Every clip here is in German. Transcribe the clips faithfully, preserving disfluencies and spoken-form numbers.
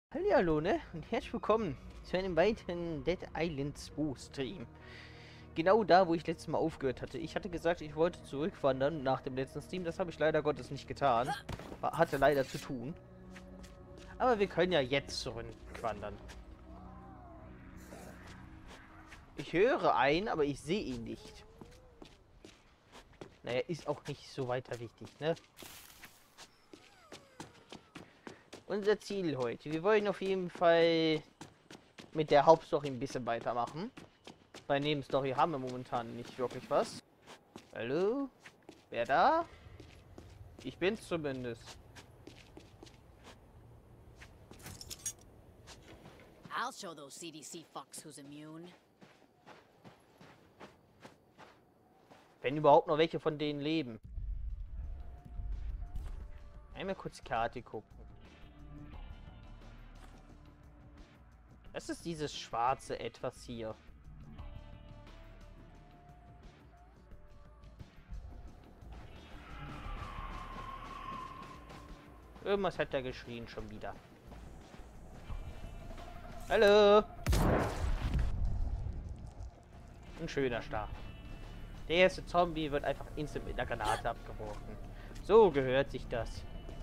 Hallihallo, ne? Und herzlich willkommen zu einem weiteren Dead Island zwei Stream. Genau da, wo ich letztes Mal aufgehört hatte. Ich hatte gesagt, ich wollte zurückwandern nach dem letzten Stream. Das habe ich leider Gottes nicht getan. War- Hatte leider zu tun. Aber wir können ja jetzt zurückwandern. Ich höre einen, aber ich sehe ihn nicht. Naja, ist auch nicht so weiter wichtig, ne? Unser Ziel heute. Wir wollen auf jeden Fall mit der Hauptstory ein bisschen weitermachen. Bei Nebenstory haben wir momentan nicht wirklich was. Hallo? Wer da? Ich bin's zumindest. I'll show those C D C fucks who's immune. Wenn überhaupt noch welche von denen leben. Einmal kurz Karte gucken. Das ist dieses schwarze Etwas hier. Irgendwas hat er geschrien schon wieder. Hallo! Ein schöner Start. Der erste Zombie wird einfach instant mit einer Granate abgeworfen. So gehört sich das.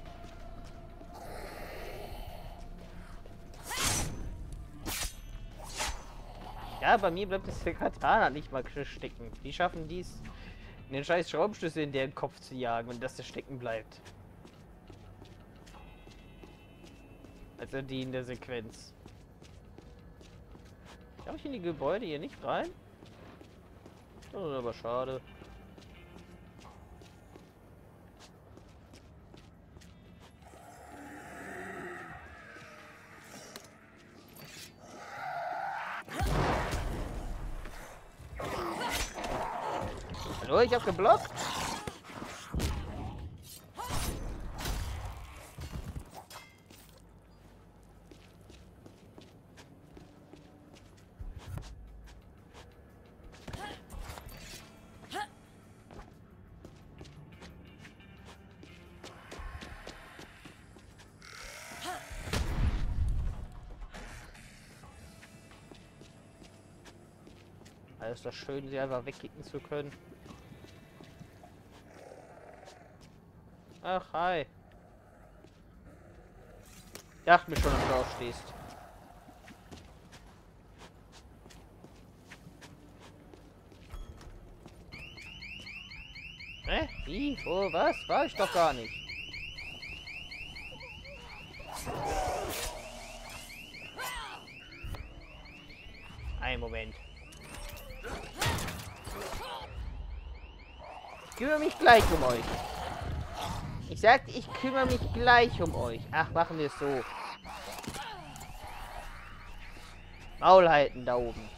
Ja, bei mir bleibt das der Katana nicht mal stecken. Die schaffen dies, den scheiß Schraubenschlüssel in deren Kopf zu jagen und dass der stecken bleibt. Also die in der Sequenz. Darf ich in die Gebäude hier nicht rein? Das ist aber schade. Hallo, ich hab geblockt. Also ist das schön, sie einfach wegkicken zu können. Ach, hi. Dachte mir schon, dass du aufstehst. Hä? Wie? Wo? Was? War ich doch gar nicht. Ein Moment. Ich kümmere mich gleich um euch. Ich sagte, ich kümmere mich gleich um euch. Ach, machen wir es so. Maul halten da oben.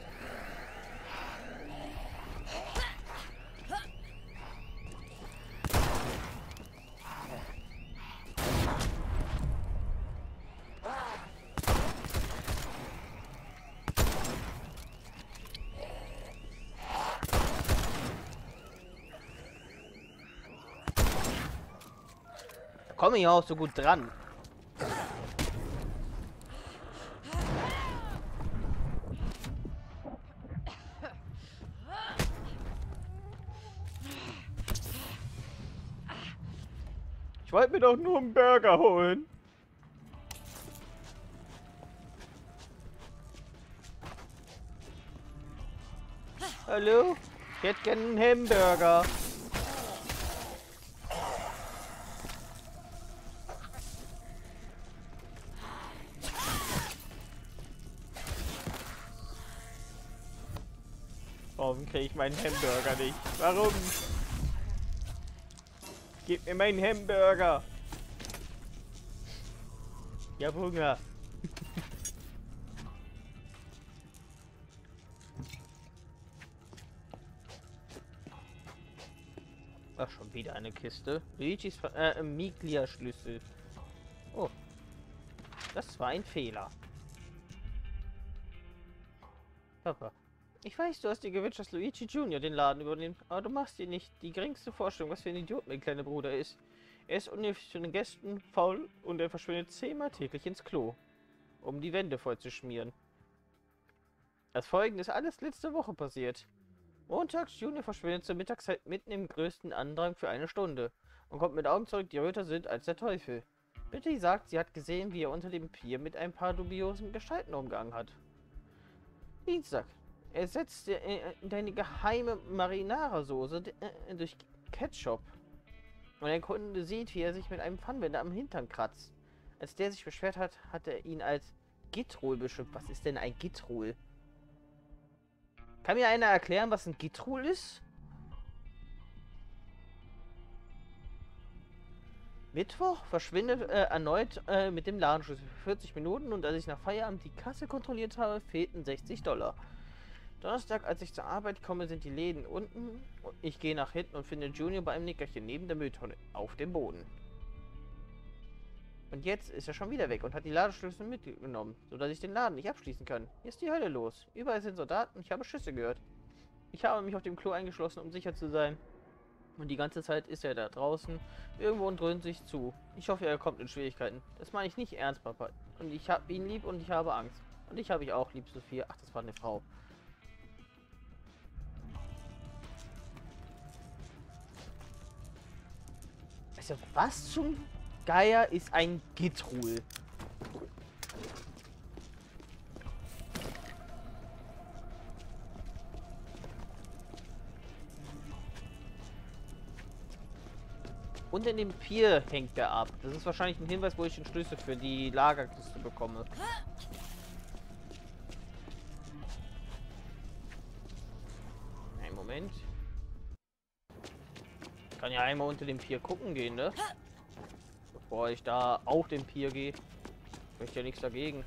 Da komme ich auch so gut dran. Ich wollte mir doch nur einen Burger holen. Hallo? Ich hätte gerne einen Hamburger. Warum kriege ich meinen Hamburger nicht? Warum? Gib mir meinen Hamburger. Ich hab Hunger. Ach, schon wieder eine Kiste. Luigi's äh, Miglia-Schlüssel. Oh. Das war ein Fehler. Papa. Ich weiß, du hast dir gewünscht, dass Luigi Junior den Laden übernimmt, aber du machst dir nicht die geringste Vorstellung, was für ein Idiot mein kleiner Bruder ist. Er ist unnötig zu den Gästen, faul und er verschwindet zehnmal täglich ins Klo. um die Wände voll zu schmieren. Das Folgende ist alles letzte Woche passiert. Montags, Junior verschwindet zur Mittagszeit mitten im größten Andrang für eine Stunde und kommt mit Augen zurück, die röter sind als der Teufel. Betty sagt, sie hat gesehen, wie er unter dem Pier mit ein paar dubiosen Gestalten umgegangen hat. Dienstag. Er setzt deine geheime Marinara-Soße durch Ketchup. Und ein Kunde sieht, wie er sich mit einem Pfannenwender am Hintern kratzt. Als der sich beschwert hat, hat er ihn als Gitrol beschimpft. Was ist denn ein Gitrol? Kann mir einer erklären, was ein Gitrol ist? Mittwoch verschwindet äh, erneut äh, mit dem Ladenschlüssel für vierzig Minuten und als ich nach Feierabend die Kasse kontrolliert habe, fehlten sechzig Dollar. Donnerstag, als ich zur Arbeit komme, sind die Läden unten. Ich gehe nach hinten und finde Junior bei einem Nickerchen neben der Mülltonne auf dem Boden. Und jetzt ist er schon wieder weg und hat die Ladenschlüssel mitgenommen, sodass ich den Laden nicht abschließen kann. Hier ist die Hölle los. Überall sind Soldaten und ich habe Schüsse gehört. Ich habe mich auf dem Klo eingeschlossen, um sicher zu sein. Und die ganze Zeit ist er da draußen, irgendwo und dröhnt sich zu. Ich hoffe, er kommt in Schwierigkeiten. Das meine ich nicht ernst, Papa. Und ich habe ihn lieb und ich habe Angst. Und ich habe ich auch lieb, Sophia. Ach, das war eine Frau. Also, was zum Geier ist ein Gitrol? Und in dem Pier hängt er ab. Das ist wahrscheinlich ein Hinweis, wo ich den Schlüssel für die Lagerkiste bekomme. Einen Moment. Ich kann ja einmal unter dem Pier gucken gehen, ne? Bevor ich da auf den Pier gehe. Ich möchte ja nichts dagegen.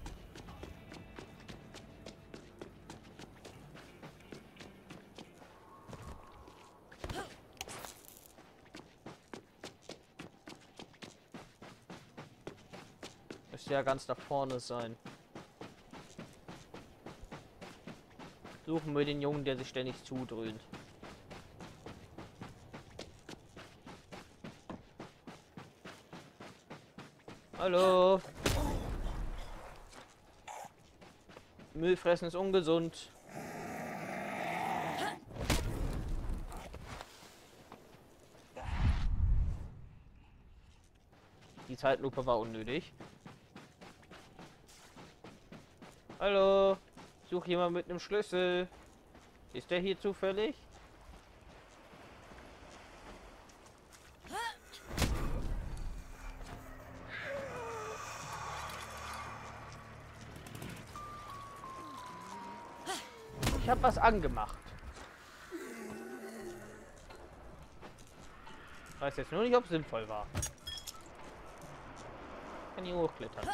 Müsste ja ganz da vorne sein. Suchen wir den Jungen, der sich ständig zudröhnt. Hallo. Müll fressen ist ungesund. Die Zeitlupe war unnötig. Hallo. Such jemand mit einem Schlüssel. Ist der hier zufällig? Ich habe was angemacht. Ich weiß jetzt nur nicht, ob es sinnvoll war. Ich kann hier hochklettern.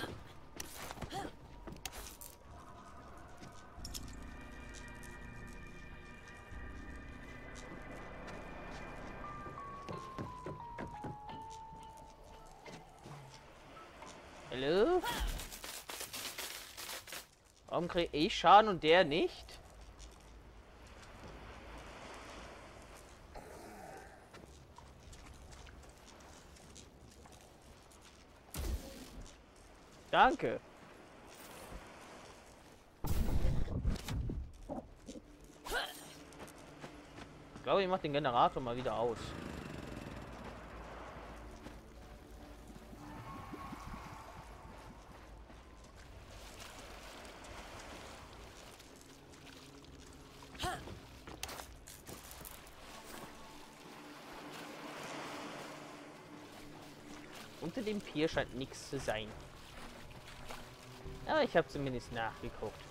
Hallo? Warum kriege ich Schaden und der nicht? Danke. Ich glaube, ich mache den Generator mal wieder aus. Unter dem Pier scheint nichts zu sein. Ja, ich habe zumindest nachgeguckt.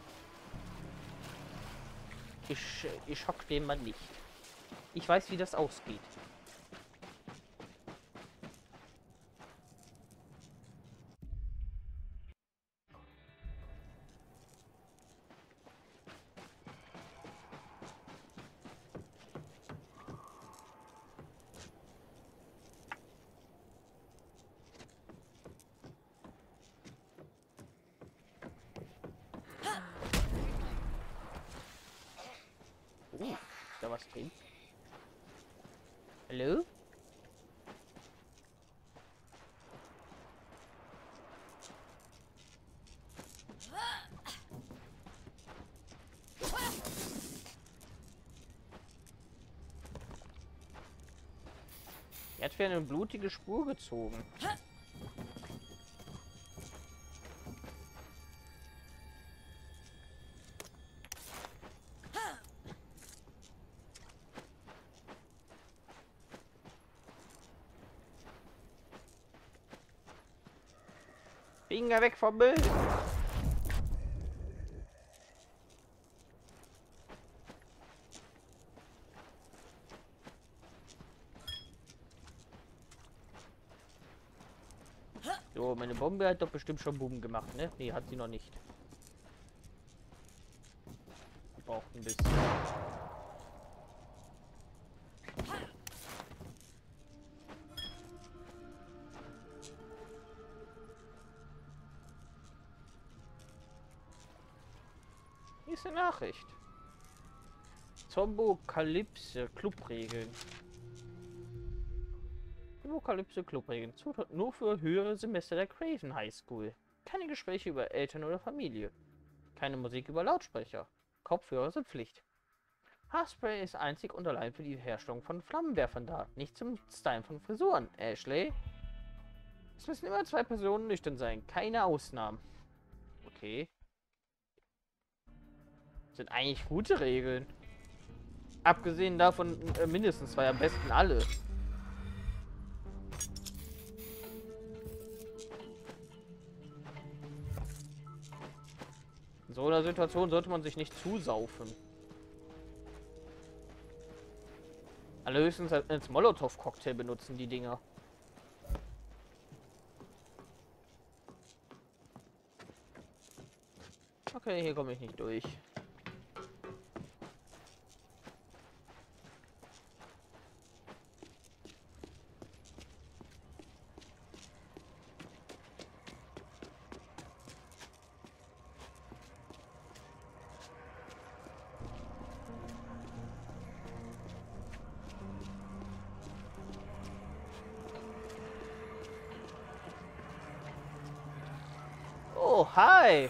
Ich, ich schock den mal nicht. Ich weiß, wie das ausgeht. Uh, ist da was drin? Hallo? Er hat für eine blutige Spur gezogen. Finger weg vom Müll! So, meine Bombe hat doch bestimmt schon Buben gemacht, ne? Nee, hat sie noch nicht. Die braucht ein bisschen. Hier ist eine Nachricht. Zombokalypse Clubregeln. Zombokalypse Clubregeln. Zutat nur für höhere Semester der Craven High School. Keine Gespräche über Eltern oder Familie. Keine Musik über Lautsprecher. Kopfhörer sind Pflicht. Haarspray ist einzig und allein für die Herstellung von Flammenwerfern da. Nicht zum Stylen von Frisuren. Ashley? Es müssen immer zwei Personen nüchtern sein. Keine Ausnahmen. Okay. Sind eigentlich gute Regeln. Abgesehen davon äh, mindestens zwei, am besten alle. In so einer Situation sollte man sich nicht zusaufen. Allerhöchstens als Molotow-Cocktail benutzen, die Dinger. Okay, hier komme ich nicht durch. Oh, hi!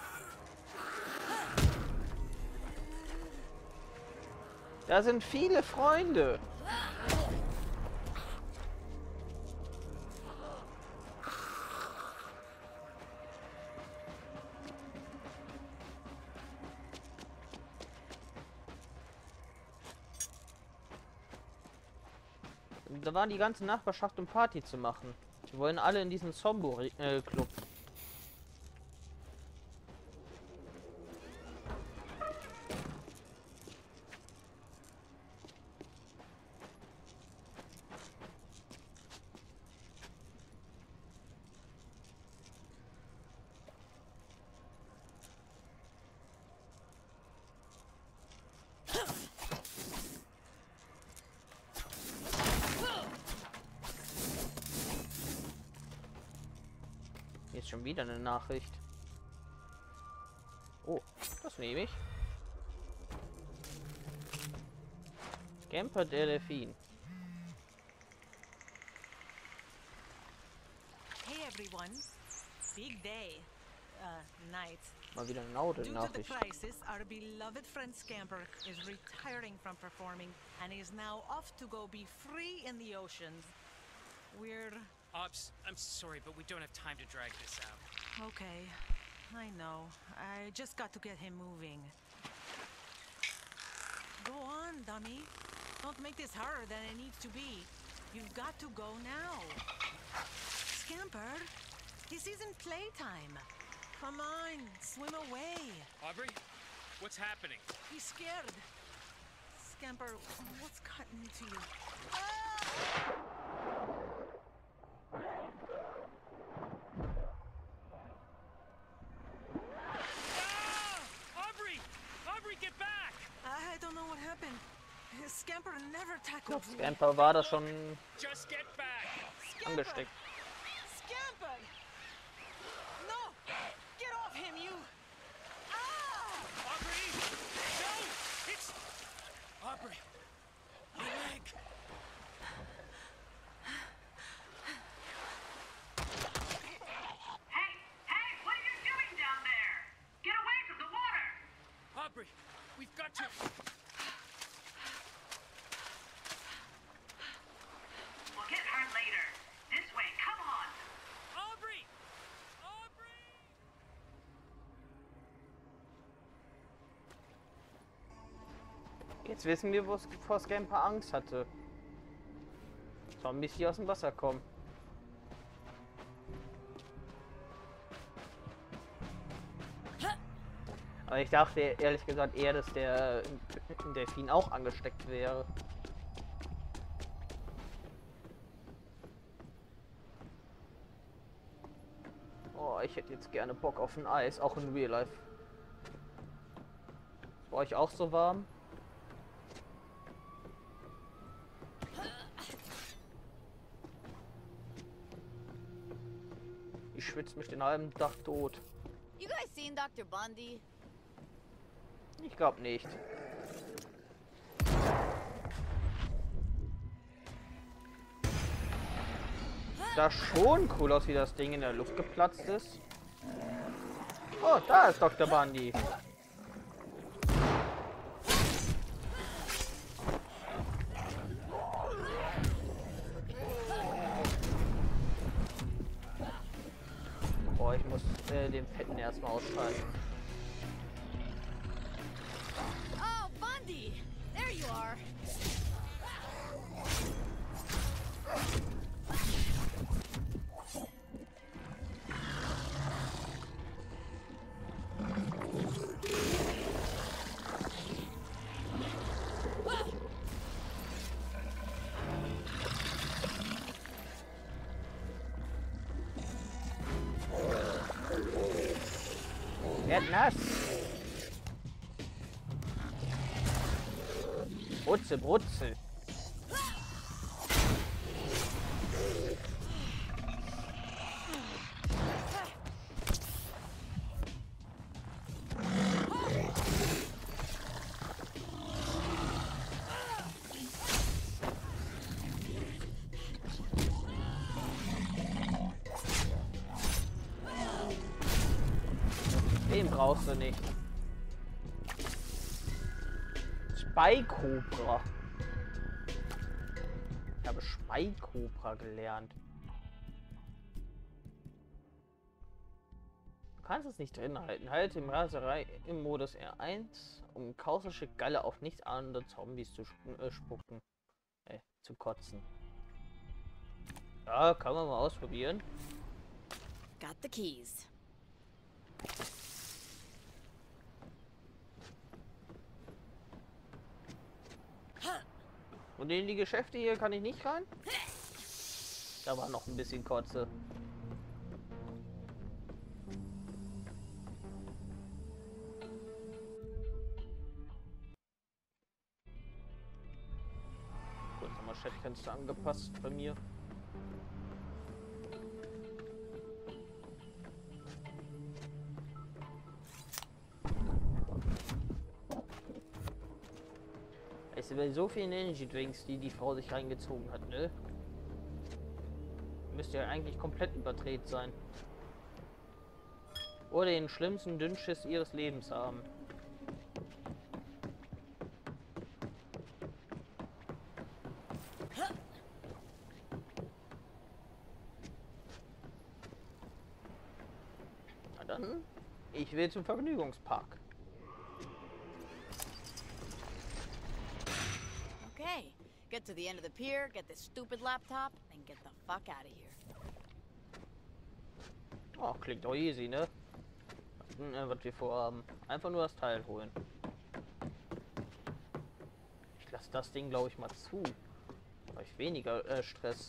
Da sind viele Freunde. Da war die ganze Nachbarschaft, um Party zu machen. Die wollen alle in diesen Zombo-Club. Hier ist schon wieder eine Nachricht. Oh, das nehme ich. Camper der Delfin. Hey everyone. Big day. Uh, night. Mal wieder eine laute Due to the Nachricht. crisis, our beloved friend Scamper is retiring from performing and is now off to go be free in the oceans. We're... Ops, I'm sorry, but we don't have time to drag this out. okay. I know. I just got to get him moving. Go on, dummy. Don't make this harder than it needs to be. You've got to go now. Scamper, this isn't playtime. Come on, swim away. Aubrey, what's happening? He's scared. Scamper, what's gotten into you? Ah! Ah! Aubrey! Aubrey, get back! I don't know what happened. Scamper never tackled me. Scamper war das schon Just get back! Scamper! angesteckt. Scamper! No! Get off him, you! Ah! Aubrey! No! It's... Aubrey! My leg! Hey, hey, what are you doing down there? got to. We'll get her later. This way, come on. Aubrey! Aubrey! Jetzt wissen wir, wovor Scamper Angst hatte. Zombies, die aus dem Wasser kommen. Aber ich dachte ehrlich gesagt eher, dass der Delfin auch angesteckt wäre. Oh, ich hätte jetzt gerne Bock auf ein Eis, auch in Real Life. Ist bei euch auch so warm? Ich schwitze mich den halben Tag tot. You guys seen Doctor Bundy? Ich glaube nicht. Sah schon cool aus, wie das Ding in der Luft geplatzt ist. Oh, da ist Doktor Bundy. Boah, ich muss äh, den Fetten erstmal ausschalten. Oh, Bundy! There you are. Werd nass. Brutze, Brutze. Den brauchst du nicht. Speikobra. Ich habe Speikobra gelernt. Du kannst es nicht drin halten. Halte im Raserei im Modus R eins, um kausische Galle auf nichts andere Zombies zu sp äh, spucken. Äh, zu kotzen. Ja, kann man mal ausprobieren. Got the keys. Und in die Geschäfte hier kann ich nicht rein? Da war noch ein bisschen Kotze. Kurz nochmal Chatfenster angepasst bei mir. Es sind so viele Energy Drinks, die die Frau sich reingezogen hat, ne? Müsste ja eigentlich komplett überdreht sein. Oder den schlimmsten Dünnschiss ihres Lebens haben. Na dann, ich will zum Vergnügungspark. Okay, get to the end of the pier, get this stupid laptop, and get the fuck out of here. Oh, klingt doch easy, ne? Hm, was wir vorhaben. Einfach nur das Teil holen. Ich lasse das Ding, glaube ich, mal zu. Habe ich weniger äh, Stress.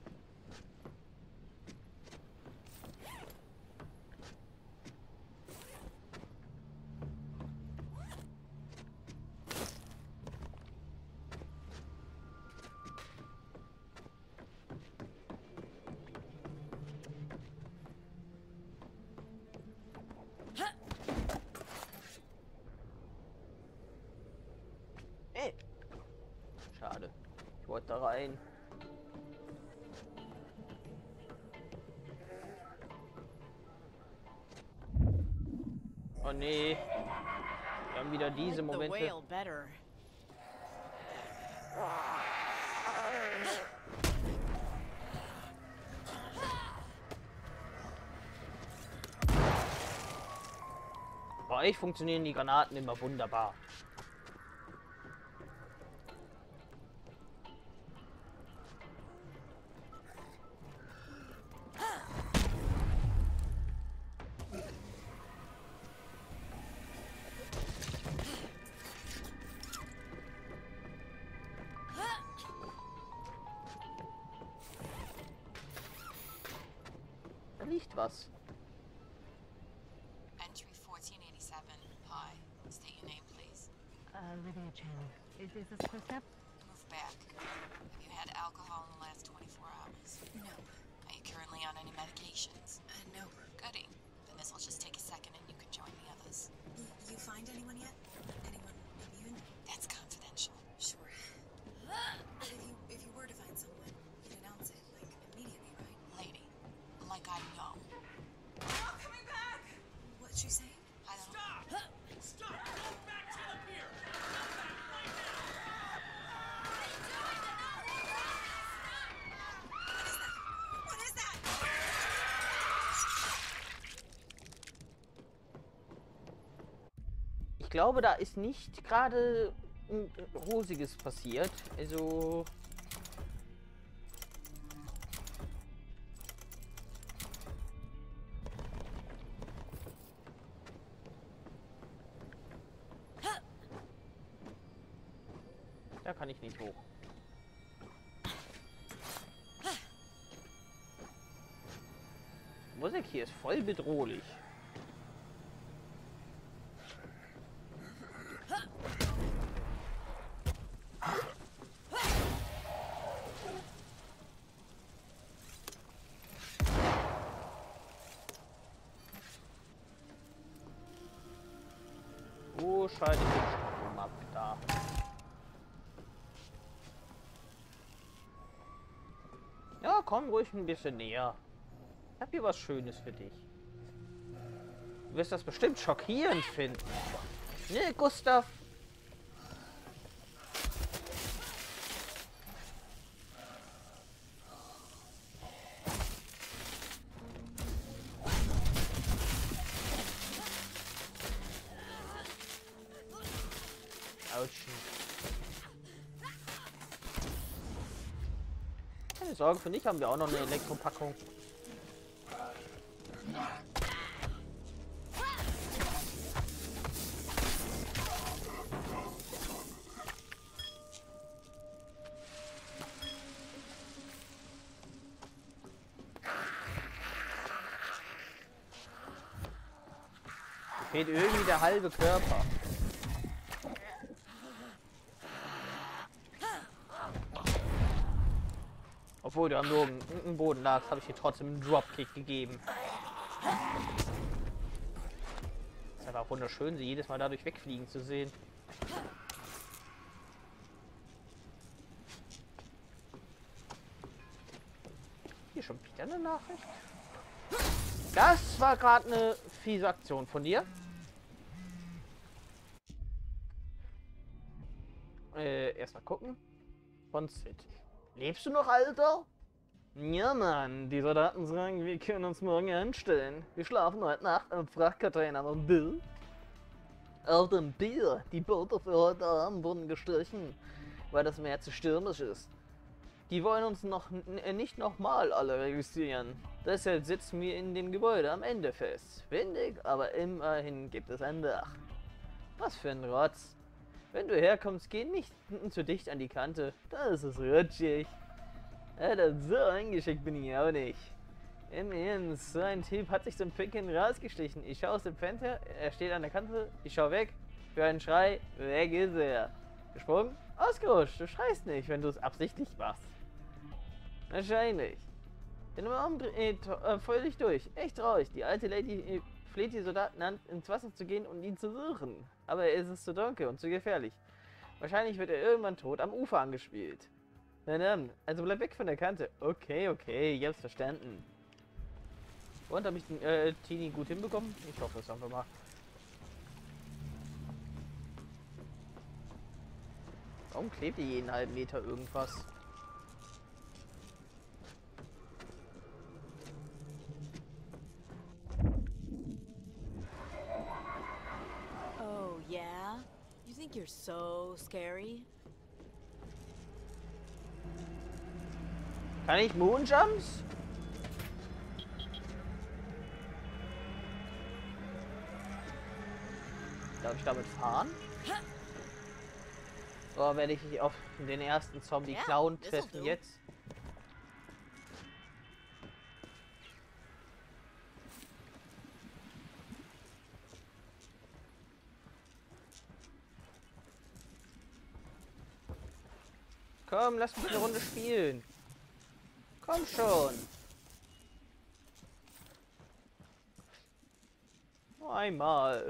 Ey. Schade. Ich wollte da rein. Oh nee. Wir haben wieder I diese like the Momente. whale better. Bei euch funktionieren die Granaten immer wunderbar. Da liegt was. Entry fourteen eighty-seven. Hi. State your name, please. Uh, Lydia Chen. Is, is this first step? Move back. Have you had alcohol in the last twenty-four hours? No. Are you currently on any medications? Uh, no. Goody. Then this will just take a second and you can join the others. Y- you find anyone yet? Anyone immune? That's confidential. Sure. But if you if you were to find someone, you'd announce it like immediately, right? Lady. Like I know. Not coming back! What's she saying? I don't Stop! Stop! Go back to the pier! Go back right What is that? Ich glaube, da ist nicht gerade ein Rosiges passiert. Also... Da kann ich nicht hoch. Die Musik hier ist voll bedrohlich. Wo schalte ich den Strom ab? Da. Ja, komm ruhig ein bisschen näher. Ich hab hier was Schönes für dich. Du wirst das bestimmt schockierend finden. Ne, Gustav? Autsch. Keine Sorge, für dich haben wir auch noch eine Elektropackung. Fehlt irgendwie der halbe Körper. Obwohl du am Boden, im Boden lagst, habe ich dir trotzdem einen Dropkick gegeben. Ist einfach wunderschön, sie jedes Mal dadurch wegfliegen zu sehen. Hier schon wieder eine Nachricht. Das war gerade eine fiese Aktion von dir. Äh, erstmal gucken. Von Sid. Lebst du noch, Alter? Ja, Mann. Die Soldaten sagen, wir können uns morgen anstellen. Wir schlafen heute Nacht im Frachtcontainer am Bill. Auf dem Bier. Die Boote für heute Abend wurden gestrichen, weil das Meer zu stürmisch ist. Die wollen uns noch nicht nochmal alle registrieren. Deshalb sitzen wir in dem Gebäude am Ende fest. Windig, aber immerhin gibt es ein Dach. Was für ein Rotz. Wenn du herkommst, geh nicht zu dicht an die Kante. Da ist es rutschig. Alter, so eingeschickt bin ich auch nicht. Im Ernst, so ein Typ hat sich zum Pinkeln rausgestichen. Ich schaue aus dem Fenster, er steht an der Kante, ich schaue weg, höre einen Schrei, weg ist er. Gesprungen, ausgerutscht, du schreist nicht, wenn du es absichtlich machst. Wahrscheinlich. Bin immer umdreht, äh, völlig durch. Echt traurig. Die alte Lady fleht die Soldaten an, ins Wasser zu gehen und ihn zu suchen. Aber es ist zu dunkel und zu gefährlich. Wahrscheinlich wird er irgendwann tot am Ufer angespielt. Na dann, also bleib weg von der Kante. Okay, okay, ich hab's verstanden. Und, habe ich den äh, Teenie gut hinbekommen? Ich hoffe es einfach mal. Warum klebt ihr jeden halben Meter irgendwas? Oh, yeah? You think you're so scary? Kann ich Moonjumps? Darf ich damit fahren? So, werde ich auf den ersten Zombie Yeah, Clown this'll treffen do. jetzt. Komm, lass mich eine Runde spielen. Komm schon. Nur einmal.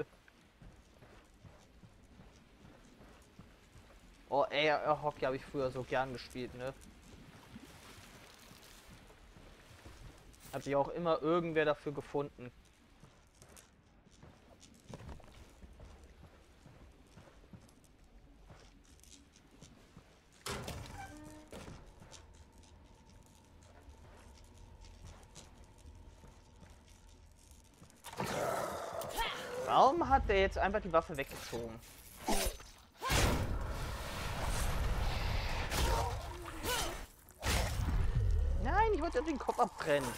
Oh, ey, Hockey habe ich früher so gern gespielt, ne? Hat sich auch immer irgendwer dafür gefunden. Warum hat der jetzt einfach die Waffe weggezogen? Nein, ich wollte den Kopf abbrennen.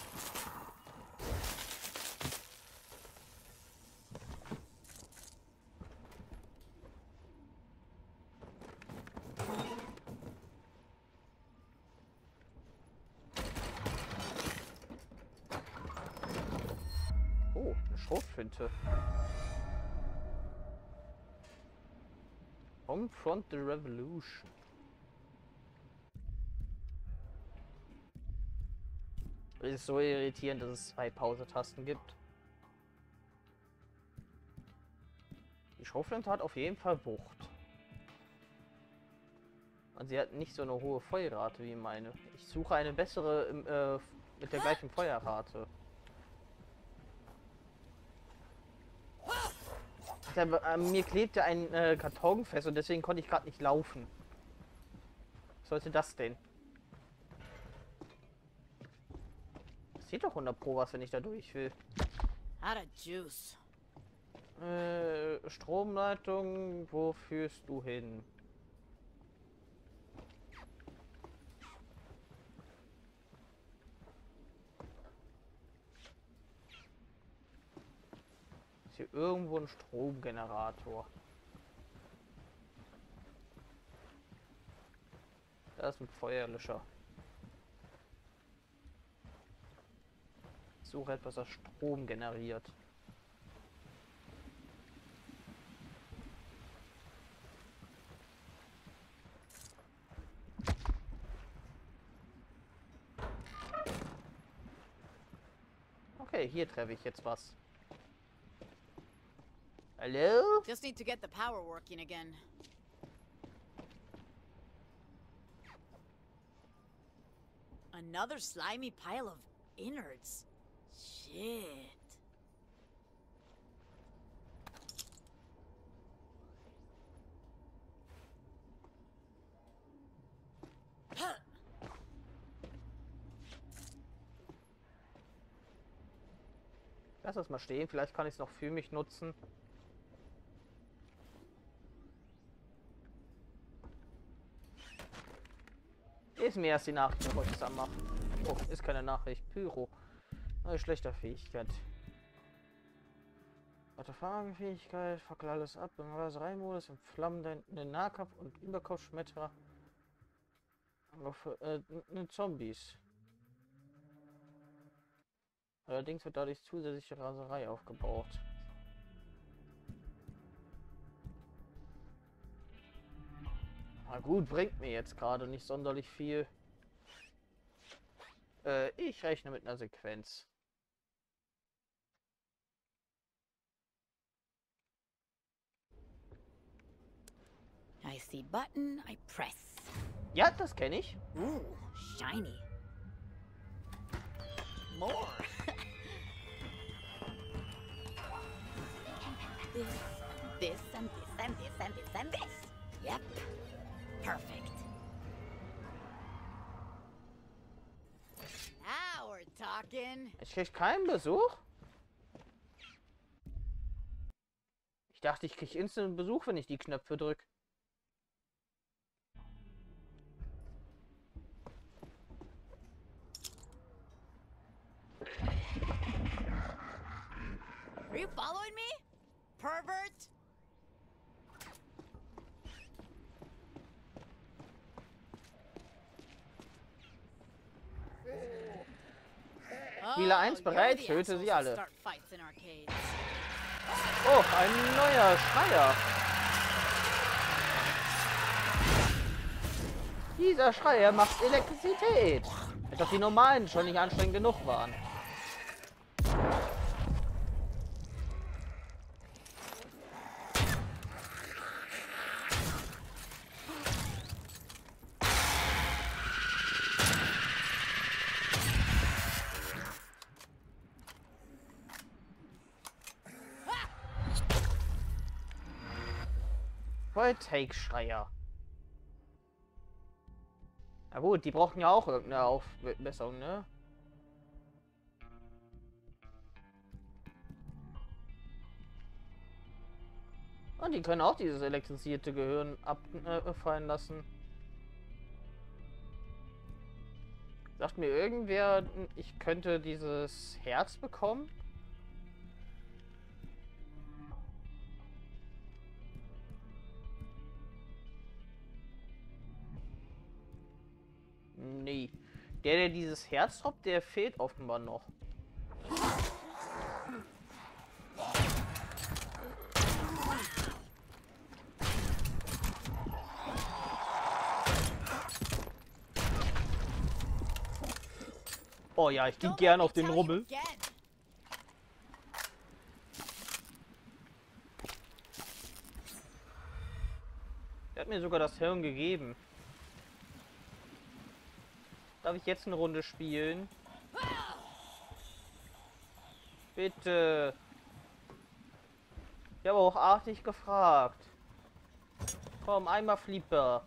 Oh, eine Schrotflinte. Confront the Revolution. Es ist so irritierend, dass es zwei Pause-Tasten gibt. Die Schrotflinte hat auf jeden Fall Wucht. Und sie hat nicht so eine hohe Feuerrate wie meine. Ich suche eine bessere im, äh, mit der gleichen Feuerrate. Der, äh, mir klebte ein äh, Karton fest und deswegen konnte ich gerade nicht laufen. Was sollte das denn? Passiert doch hundert Pro was, wenn ich da durch will. Out of juice. Äh, Stromleitung, wo führst du hin? Ist hier irgendwo ein Stromgenerator? Da ist ein Feuerlöscher. Ich suche etwas, das Strom generiert. Okay, hier treffe ich jetzt was. Hallo? Just need to get the power working again. Another slimy pile of innards. Shit. Lass das mal stehen, vielleicht kann ich es noch für mich nutzen. Ist mir erst die Nachricht, bevor ich es anmache. Oh, ist keine Nachricht. Pyro. Eine schlechte Fähigkeit. Autofahrfähigkeit, fackel alles ab. Im Raserei-Modus, im Flammen, den Nahkampf und Überkopfschmetterer. Äh, ne Zombies. Allerdings wird dadurch zusätzliche Raserei aufgebaut. Na gut, bringt mir jetzt gerade nicht sonderlich viel. Äh, ich rechne mit einer Sequenz. I see button, I press. Ja, das kenne ich. Ooh, shiny. More. this, this, and this, and this, and this, and this. Yep. Perfect. Now we're talking. Ich krieg keinen Besuch? Ich dachte, ich krieg instant Besuch, wenn ich die Knöpfe drücke. Are you following me? Pervert? Spieler eins Oh, bereit, you're the töte assholes sie who alle. start fights in arcades. Oh, ein neuer Schreier. Dieser Schreier macht Elektrizität. Als ob die normalen schon nicht anstrengend genug waren. Take-Schreier. Na gut, die brauchen ja auch irgendeine Aufbesserung, ne? Und die können auch dieses elektrisierte Gehirn abfallen lassen. Sagt mir irgendwer, ich könnte dieses Herz bekommen? Nee. Der, der dieses Herz droppt, der fehlt offenbar noch. Oh ja, ich gehe gern auf den Rummel. Der hat mir sogar das Hirn gegeben. Darf ich jetzt eine Runde spielen? Bitte. Ich habe auch artig gefragt. Komm, einmal Flipper.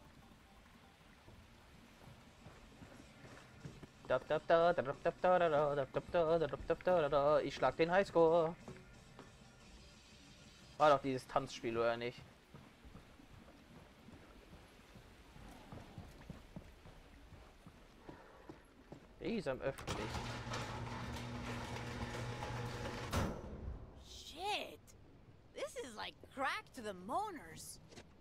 Ich schlag den Highscore. War doch dieses Tanzspiel, oder nicht? Riesam öffentlich. Shit! This is like crack to the moaners.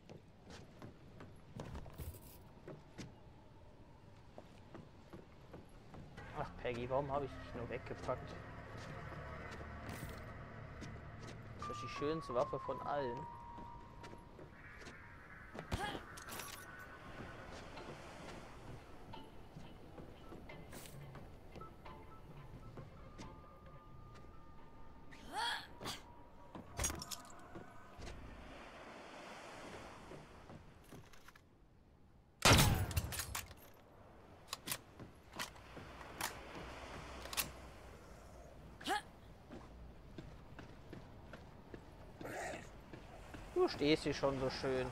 Ach, Peggy, warum habe ich dich nur weggepackt? Das ist die schönste Waffe von allen. Du stehst hier schon so schön.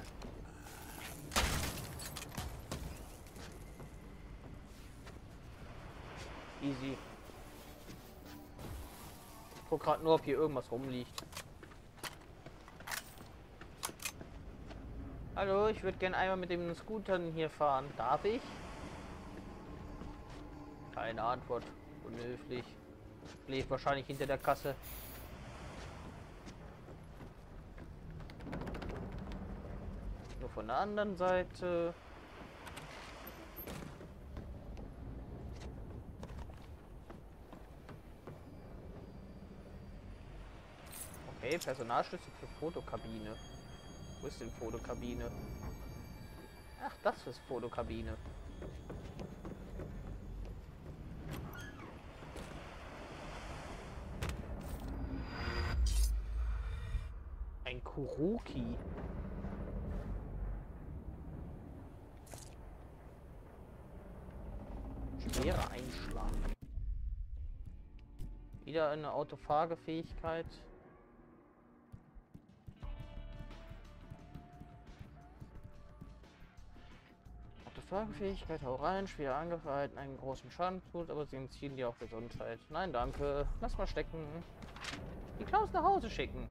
Easy. Ich guck gerade nur, ob hier irgendwas rumliegt. Hallo, ich würde gerne einmal mit dem Scooter hier fahren. Darf ich? Keine Antwort. Unhöflich. Lebt wahrscheinlich hinter der Kasse. Nur von der anderen Seite. Okay, Personalschlüssel für Fotokabine. Wo ist denn Fotokabine? Ach, das ist Fotokabine. Ein Kuroki. Schwerer Einschlag. Wieder eine Autofahrgefähigkeit. Tragfähigkeit, hau rein, schwer angefallen, einen großen Schaden tut, aber sie entziehen dir auch Gesundheit. Nein, danke. Lass mal stecken. Die Klaus nach Hause schicken.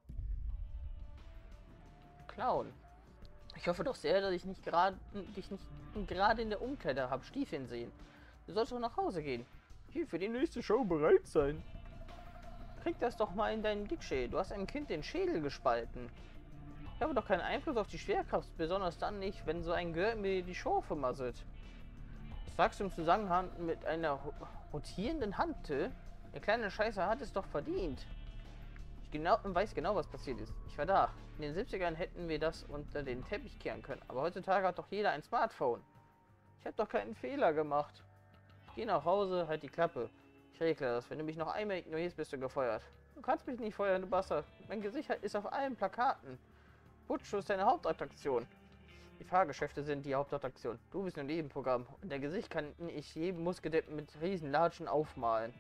Clown. Ich hoffe doch sehr, dass ich nicht gerade dich nicht gerade in der Umkleider habe Stiefeln sehen. Du sollst doch nach Hause gehen. Hier für die nächste Show bereit sein. Krieg das doch mal in deinen Dickschädel. Du hast einem Kind den Schädel gespalten. Ich habe doch keinen Einfluss auf die Schwerkraft, besonders dann nicht, wenn so ein Gehör mir die Show vermasselt. Das sagst du im Zusammenhang mit einer rotierenden Hantel? Der kleine Scheißer hat es doch verdient. Ich genau, weiß genau, was passiert ist. Ich war da. In den siebzigern hätten wir das unter den Teppich kehren können. Aber heutzutage hat doch jeder ein Smartphone. Ich habe doch keinen Fehler gemacht. Geh nach Hause, halt die Klappe. Ich regle das. Wenn du mich noch einmal ignorierst, bist du gefeuert. Du kannst mich nicht feuern, du Bastard. Mein Gesicht ist auf allen Plakaten. Butch ist deine Hauptattraktion. Die Fahrgeschäfte sind die Hauptattraktion. Du bist nur Nebenprogramm. Und der Gesicht kann ich jedem Muskeldeppen mit Riesenlatschen aufmalen.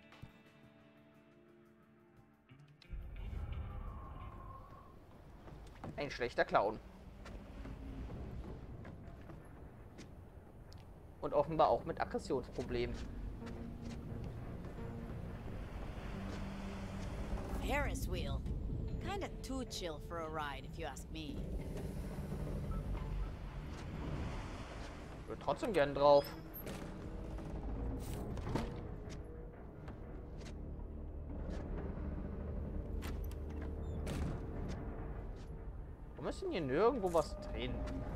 Ein schlechter Clown. Und offenbar auch mit Aggressionsproblemen. Ferris wheel. Kinda too chill for a ride, if you ask me. Ich würde trotzdem gern drauf. Warum ist denn hier nirgendwo was drin?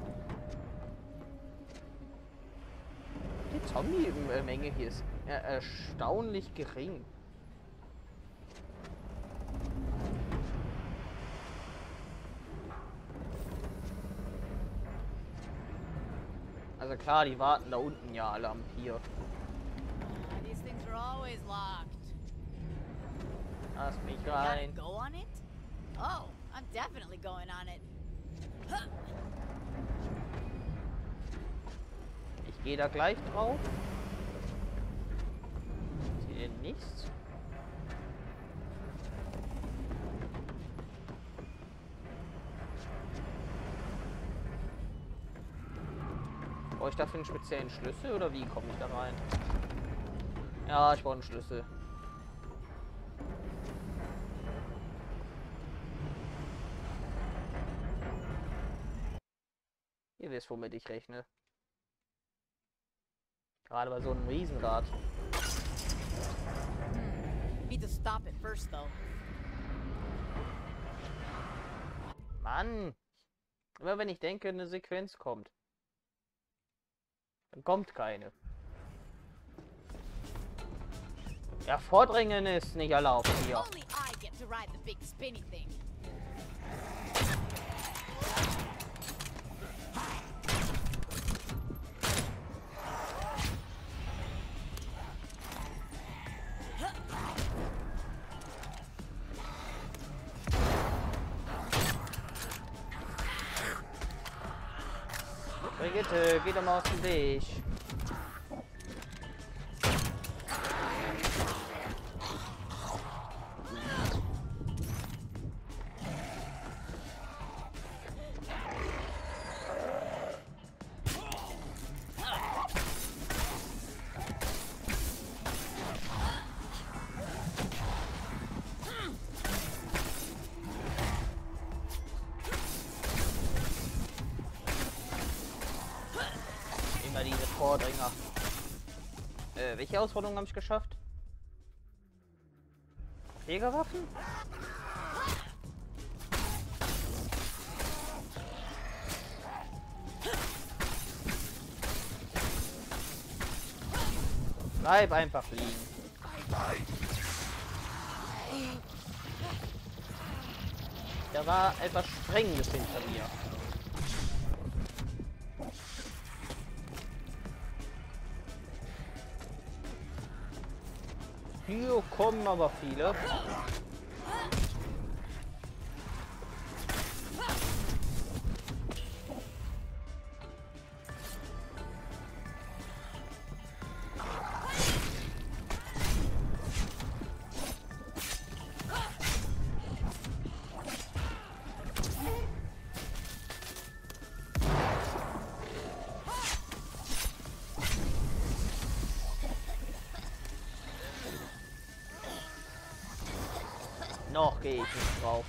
Die Zombie-Menge hier ist er erstaunlich gering. Also klar, die warten da unten ja alle am Pier. Uh, these things are always locked. Lass mich You gotta rein. go on it? Oh, I'm definitely going on it. Huh. Ich gehe da gleich drauf. Ich sehe nichts. Brauche ich dafür einen speziellen Schlüssel oder wie komme ich da rein? Ja, ich brauche einen Schlüssel. Ihr wisst, womit ich rechne. Gerade bei so einem Riesenrad. Need to stop it first, though. Mann! Immer wenn ich denke, eine Sequenz kommt, dann kommt keine. Ja, Vordringen ist nicht erlaubt hier. Only I get to ride the big spinny thing. Brigitte, geh doch mal aus dem Weg. Immer diese Vordringer. Äh, welche Herausforderung habe ich geschafft? Jägerwaffen? Bleib einfach liegen. Da war etwas Strenges hinter mir. Hier kommen aber viele. gehe ich nicht drauf.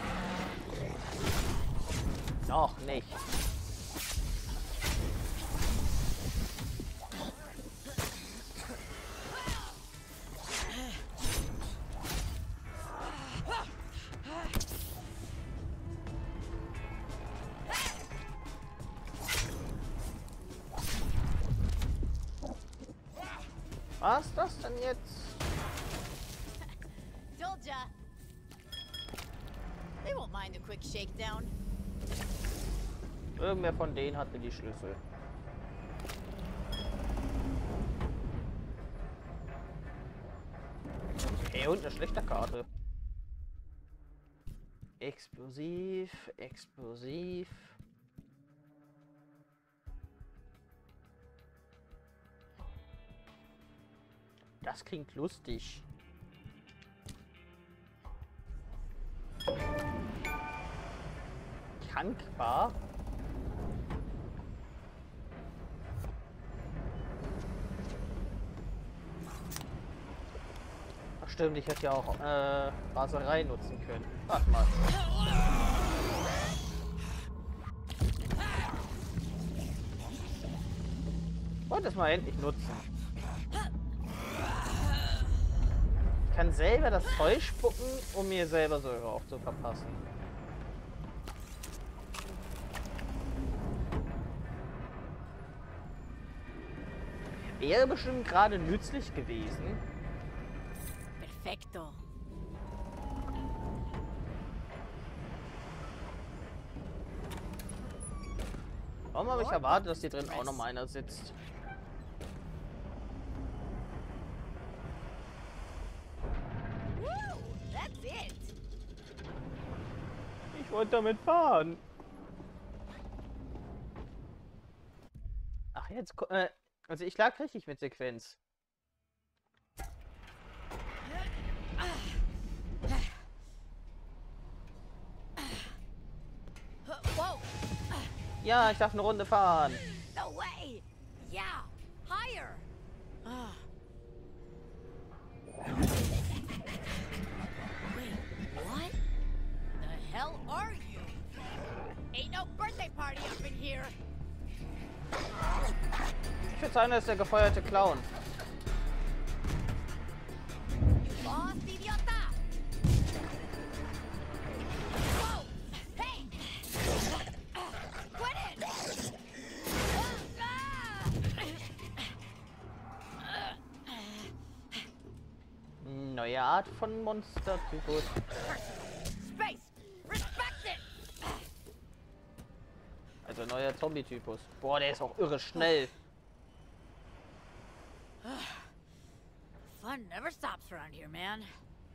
Noch nicht. Was das denn jetzt? Told ya. They won't mind a quick shakedown. Irgendwer von denen hatte die Schlüssel. Okay, und eine schlechte Karte. Explosiv, explosiv. Das klingt lustig. Krankbar. Ach stimmt, ich hätte ja auch äh, Raserei nutzen können. Warte mal. Ich wollte es mal endlich nutzen. Ich kann selber das Feuer spucken, um mir selber so auch zu verpassen. Wäre bestimmt gerade nützlich gewesen. Perfecto. Warum habe ich erwartet, dass hier drin auch noch mal einer sitzt? Woo! That's it. Ich wollte damit fahren. Ach, jetzt... ko- Äh, also ich lag richtig mit Sequenz. Whoa! Ja, ich darf eine Runde fahren. No way! Yeah! Higher! Ah. Wait, what? The hell are you? Ain't no birthday party up in here! Ich würde sagen, das ist der gefeuerte Clown. You lost, idiota! Whoa! Hey! Quit it! Neue Art von Monster-Typus. Space! Respect it! Also neuer Zombie-Typus. Boah, der ist auch irre schnell. Fun never stops around here, man.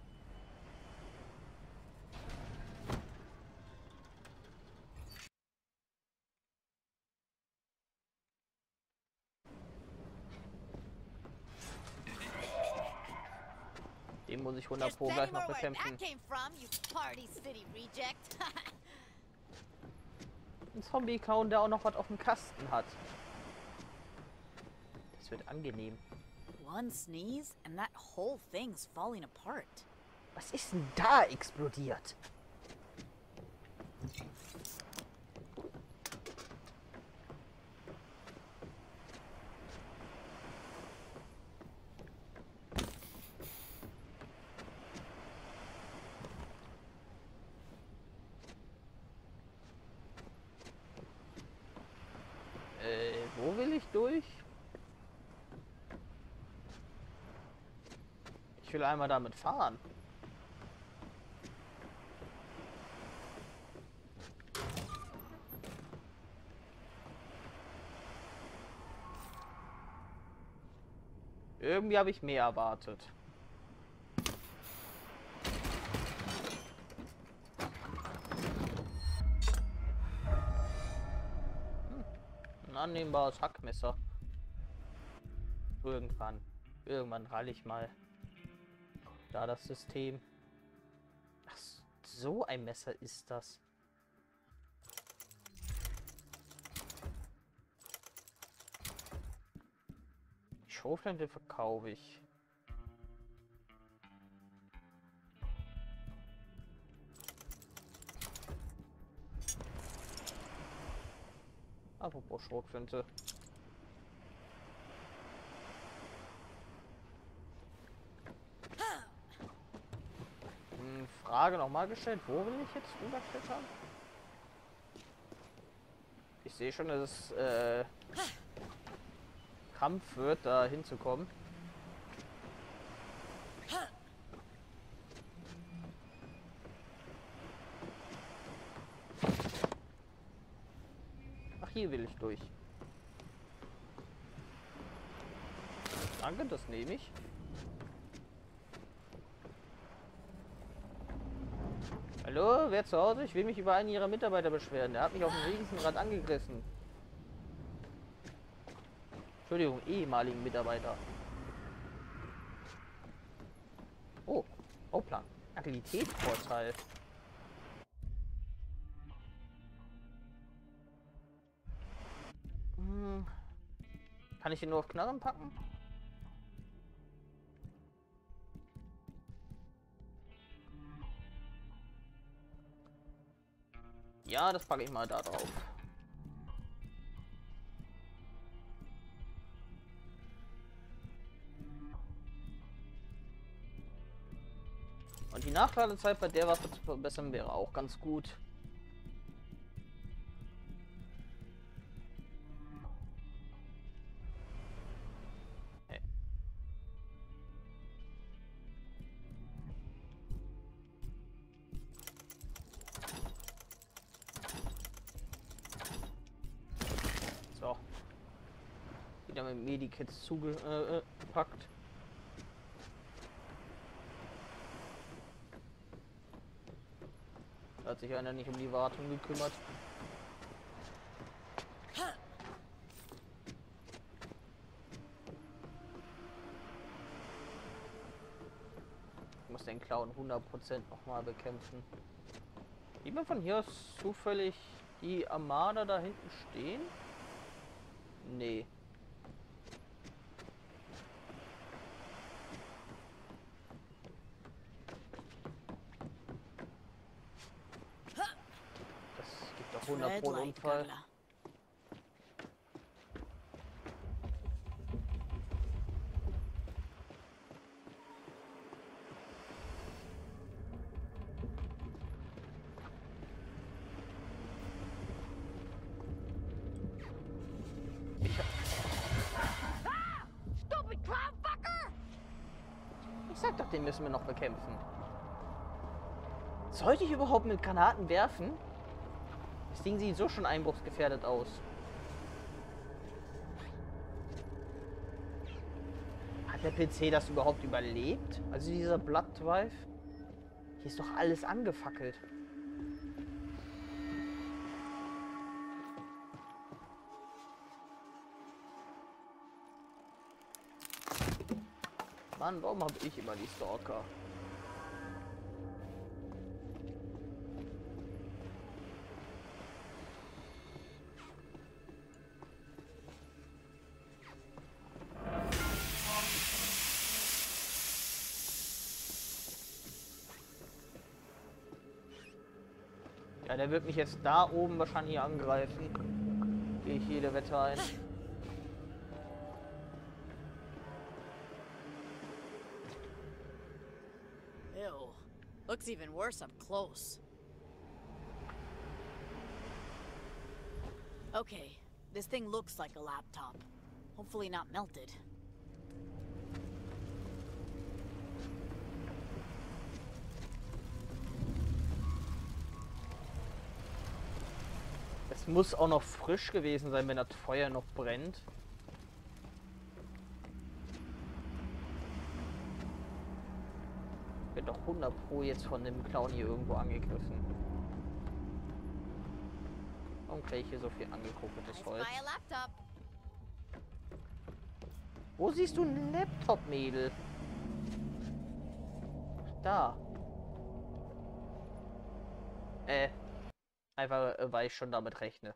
Den muss ich hundert Just Pro tell gleich me noch more where bekämpfen. that came from, you Party City reject. Ein Zombie-Clown, der auch noch was auf dem Kasten hat. Das wird angenehm. One sneeze and that whole thing's falling apart. Was ist denn da explodiert? Äh, wo will ich durch? Ich will einmal damit fahren. Irgendwie habe ich mehr erwartet. Hm. Ein annehmbares Hackmesser. Irgendwann. Irgendwann ralle ich mal. Da das System. Ach, so ein Messer ist das. Die Schrotflinte verkaufe ich. Apropos Schrotflinte. Hm, Frage nochmal gestellt. Wo will ich jetzt rüberklettern? Ich sehe schon, dass es äh, Kampf wird, da hinzukommen. Ach, hier will ich durch. Danke, das nehme ich. Hallo, wer zu Hause? Ich will mich über einen Ihrer Mitarbeiter beschweren. Der hat mich auf dem Riesenrad angegriffen. Entschuldigung, ehemaligen Mitarbeiter. Oh, Bauplan. Agilitätsvorteil. Hm. Kann ich ihn nur auf Knarren packen? Ja, das packe ich mal da drauf. Und die Nachladezeit bei der Waffe zu verbessern wäre auch ganz gut. Hey. So. Wieder mit Medikits zugepackt. Da hat sich einer nicht um die Wartung gekümmert. Ich muss den Clown hundert Prozent nochmal bekämpfen. Sieht man von hier aus zufällig die Armada da hinten stehen? Nee. hundert Pro Unfall. Ich sag doch, den müssen wir noch bekämpfen. Sollte ich überhaupt mit Granaten werfen? Das Ding sieht so schon einbruchsgefährdet aus. Hat der P C das überhaupt überlebt? Also dieser Blood Drive? Hier ist doch alles angefackelt. Mann, warum habe ich immer die Stalker? Ja, der wird mich jetzt da oben wahrscheinlich angreifen. Gehe ich jede Wette ein. Ew. Looks even worse up close. Okay, this thing looks like a laptop. Hopefully not melted. Es muss auch noch frisch gewesen sein, wenn das Feuer noch brennt. Wird doch hundert Pro jetzt von dem Clown hier irgendwo angegriffen. Warum kriege ich hier so viel angegucktes Holz? Wo siehst du einen Laptop, Mädel? Da. Äh. Einfach, äh, weil ich schon damit rechne.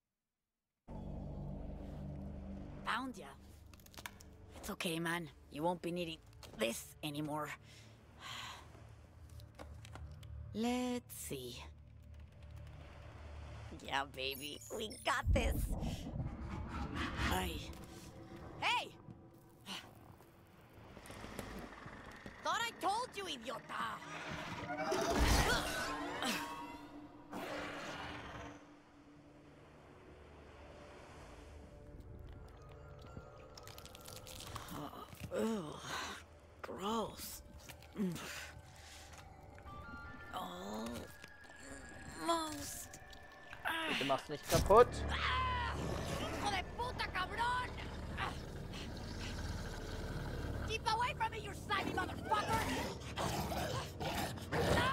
Found ya. It's okay, man. You won't be needing this anymore. Let's see. Yeah, baby. We got this. Aye. Hey! Thought I told you, idiota! Ugh. Gross. Almost. Bitte mach's nicht kaputt. Hijo de puta, cabrón! Keep away from me, you slimy motherfucker! No!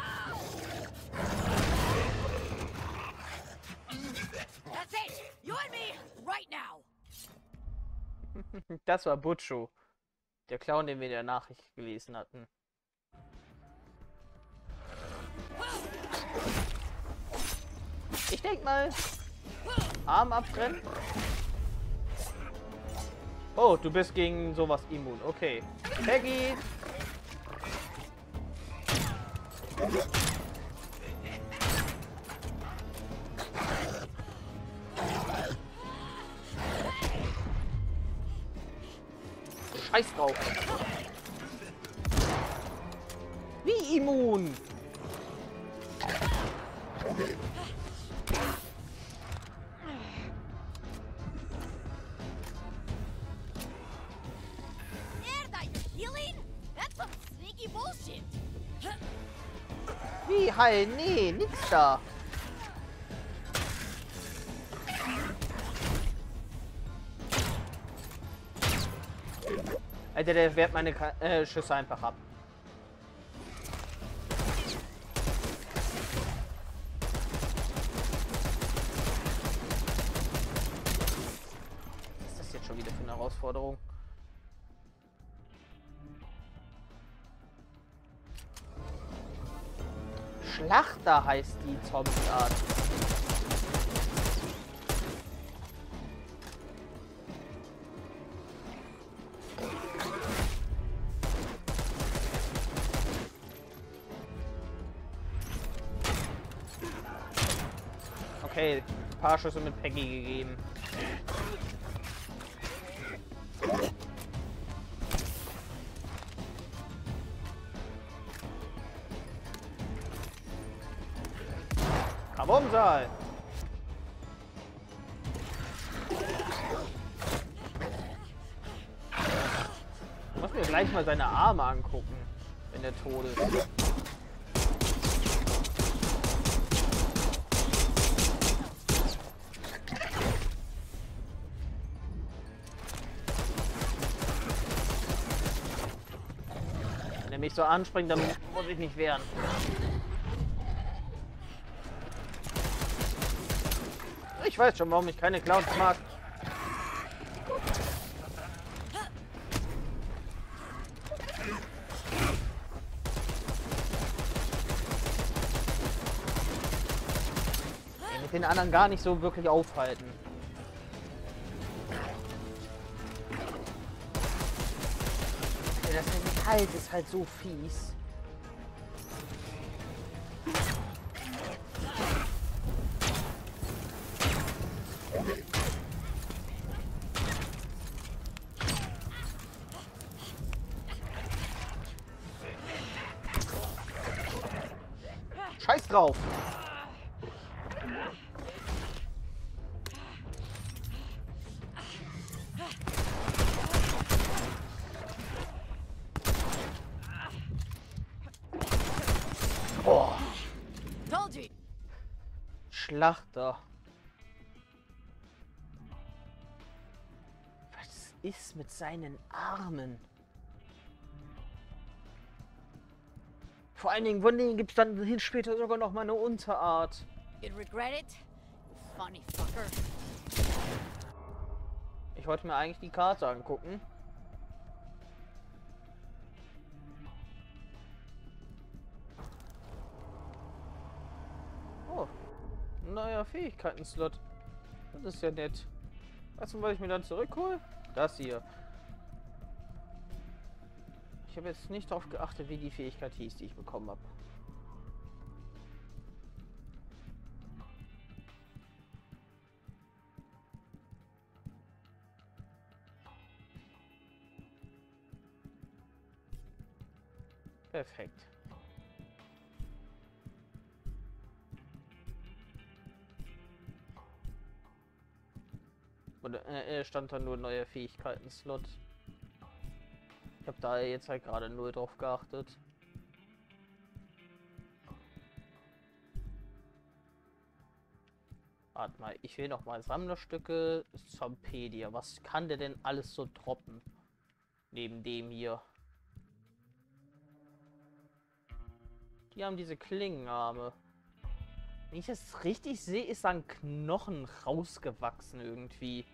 That's it! You and me, right now! Das war Butcho. Der Clown, den wir in der Nachricht gelesen hatten. Ich denk mal. Arm abtrennen. Oh, du bist gegen sowas immun. Okay. Peggy. Scheiß drauf. Wie immun? Mierda, you're healing? That's some sneaky bullshit. Wie heil? Nee, nix da. Alter, der wehrt meine Ka äh, Schüsse einfach ab. Was ist das jetzt schon wieder für eine Herausforderung? Schlachter heißt die Zombie-Art. Okay, ein paar Schüsse mit Peggy gegeben. Kabumsal! Ich muss mir gleich mal seine Arme angucken, wenn der tot ist. Wenn er mich so anspringt, dann muss ich mich wehren. Ich weiß schon, warum ich keine Clowns mag. Ja, mit den anderen gar nicht so wirklich aufhalten. Ja, das Metall ist halt so fies. Scheiß drauf! Oh. Told you. Schlachter. Was ist mit seinen Armen? Vor allen Dingen, von denen gibt es dann hin später sogar noch mal eine Unterart. You'd regret it? You funny fucker. Ich wollte mir eigentlich die Karte angucken. Oh, neuer Fähigkeiten-Slot. Das ist ja nett. Weißt du, was ich mir dann zurückhole? Das hier. Ich habe jetzt nicht darauf geachtet, wie die Fähigkeit hieß, die ich bekommen habe. Perfekt. Und äh, stand da nur neue Fähigkeiten-Slot. Ich habe da jetzt halt gerade null drauf geachtet. Warte mal, ich will noch mal Sammlerstücke. Zompedia. Was kann der denn alles so droppen? Neben dem hier. Die haben diese Klingenarme. Wenn ich das richtig sehe, ist da ein Knochen rausgewachsen irgendwie.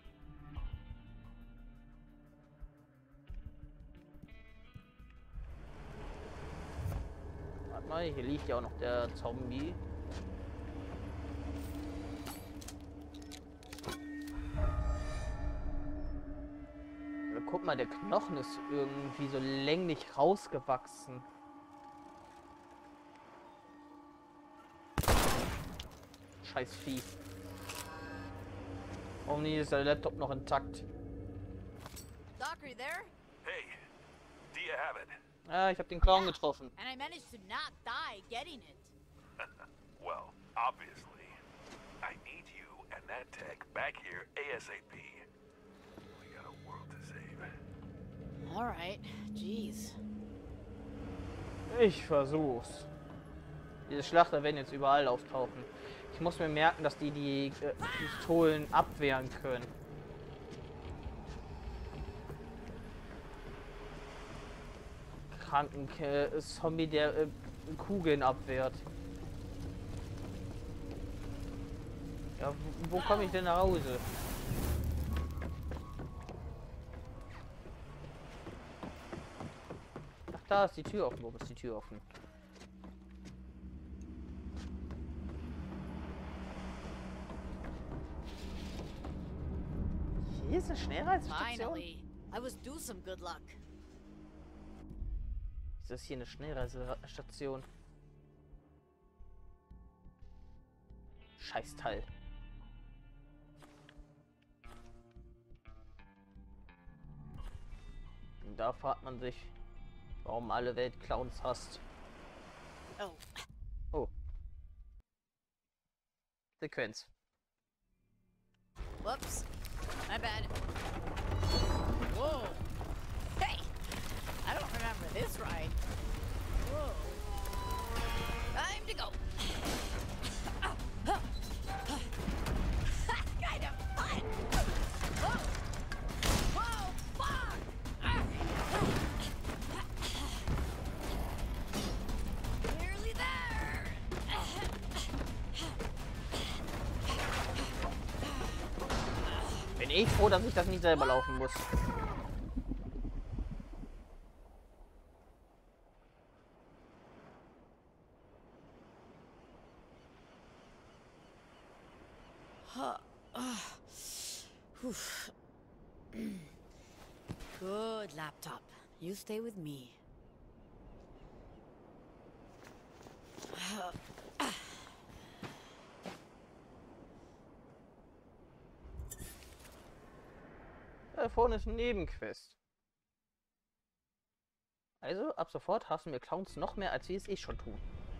Warte mal, hier liegt ja auch noch der Zombie. Ja, guck mal, der Knochen ist irgendwie so länglich rausgewachsen. Scheiß Vieh. Warum nie ist der Laptop noch intakt? Doc, are you there? Hey, do you have it? Ah, ich habe den Clown getroffen. And I managed to not die getting it. Well, obviously. I need you and that tech back here ASAP. We got a world to save. All right. Jeez. Ich versuch's. Diese Schlachter werden jetzt überall auftauchen. Ich muss mir merken, dass die die äh, Pistolen abwehren können. Kranken äh, Zombie, der äh, Kugeln abwehrt. Ja, wo, wo komme ich denn nach Hause? Ach, da ist die Tür offen. Wo ist die Tür offen? Hier ist eine Schnellreisestation. Finally. I was due some good luck. Ist das hier eine Schnellreisestation? Scheißteil. Und da fragt man sich, warum alle Welt Clowns hasst. Oh. Oh. Sequenz. Whoops. My bad. Whoa. Hey! I don't remember this ride. Whoa. Time to go. Kind of fun. Whoa. Whoa, fuck! Nearly there. Bin ich froh, dass ich das nicht selber laufen muss. Good laptop. You stay with me. Da vorne ist ein Nebenquest. Also, ab sofort hassen wir Clowns noch mehr, als wir es eh schon tun.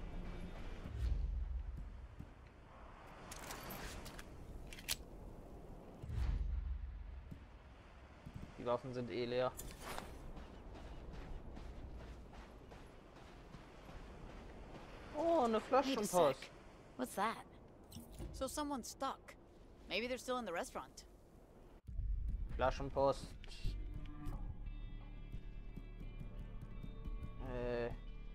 Die Waffen sind eh leer. Oh, eine Flaschenpost. What's that? So someone's stuck. Maybe they're still in the restaurant. Flaschenpost. Äh.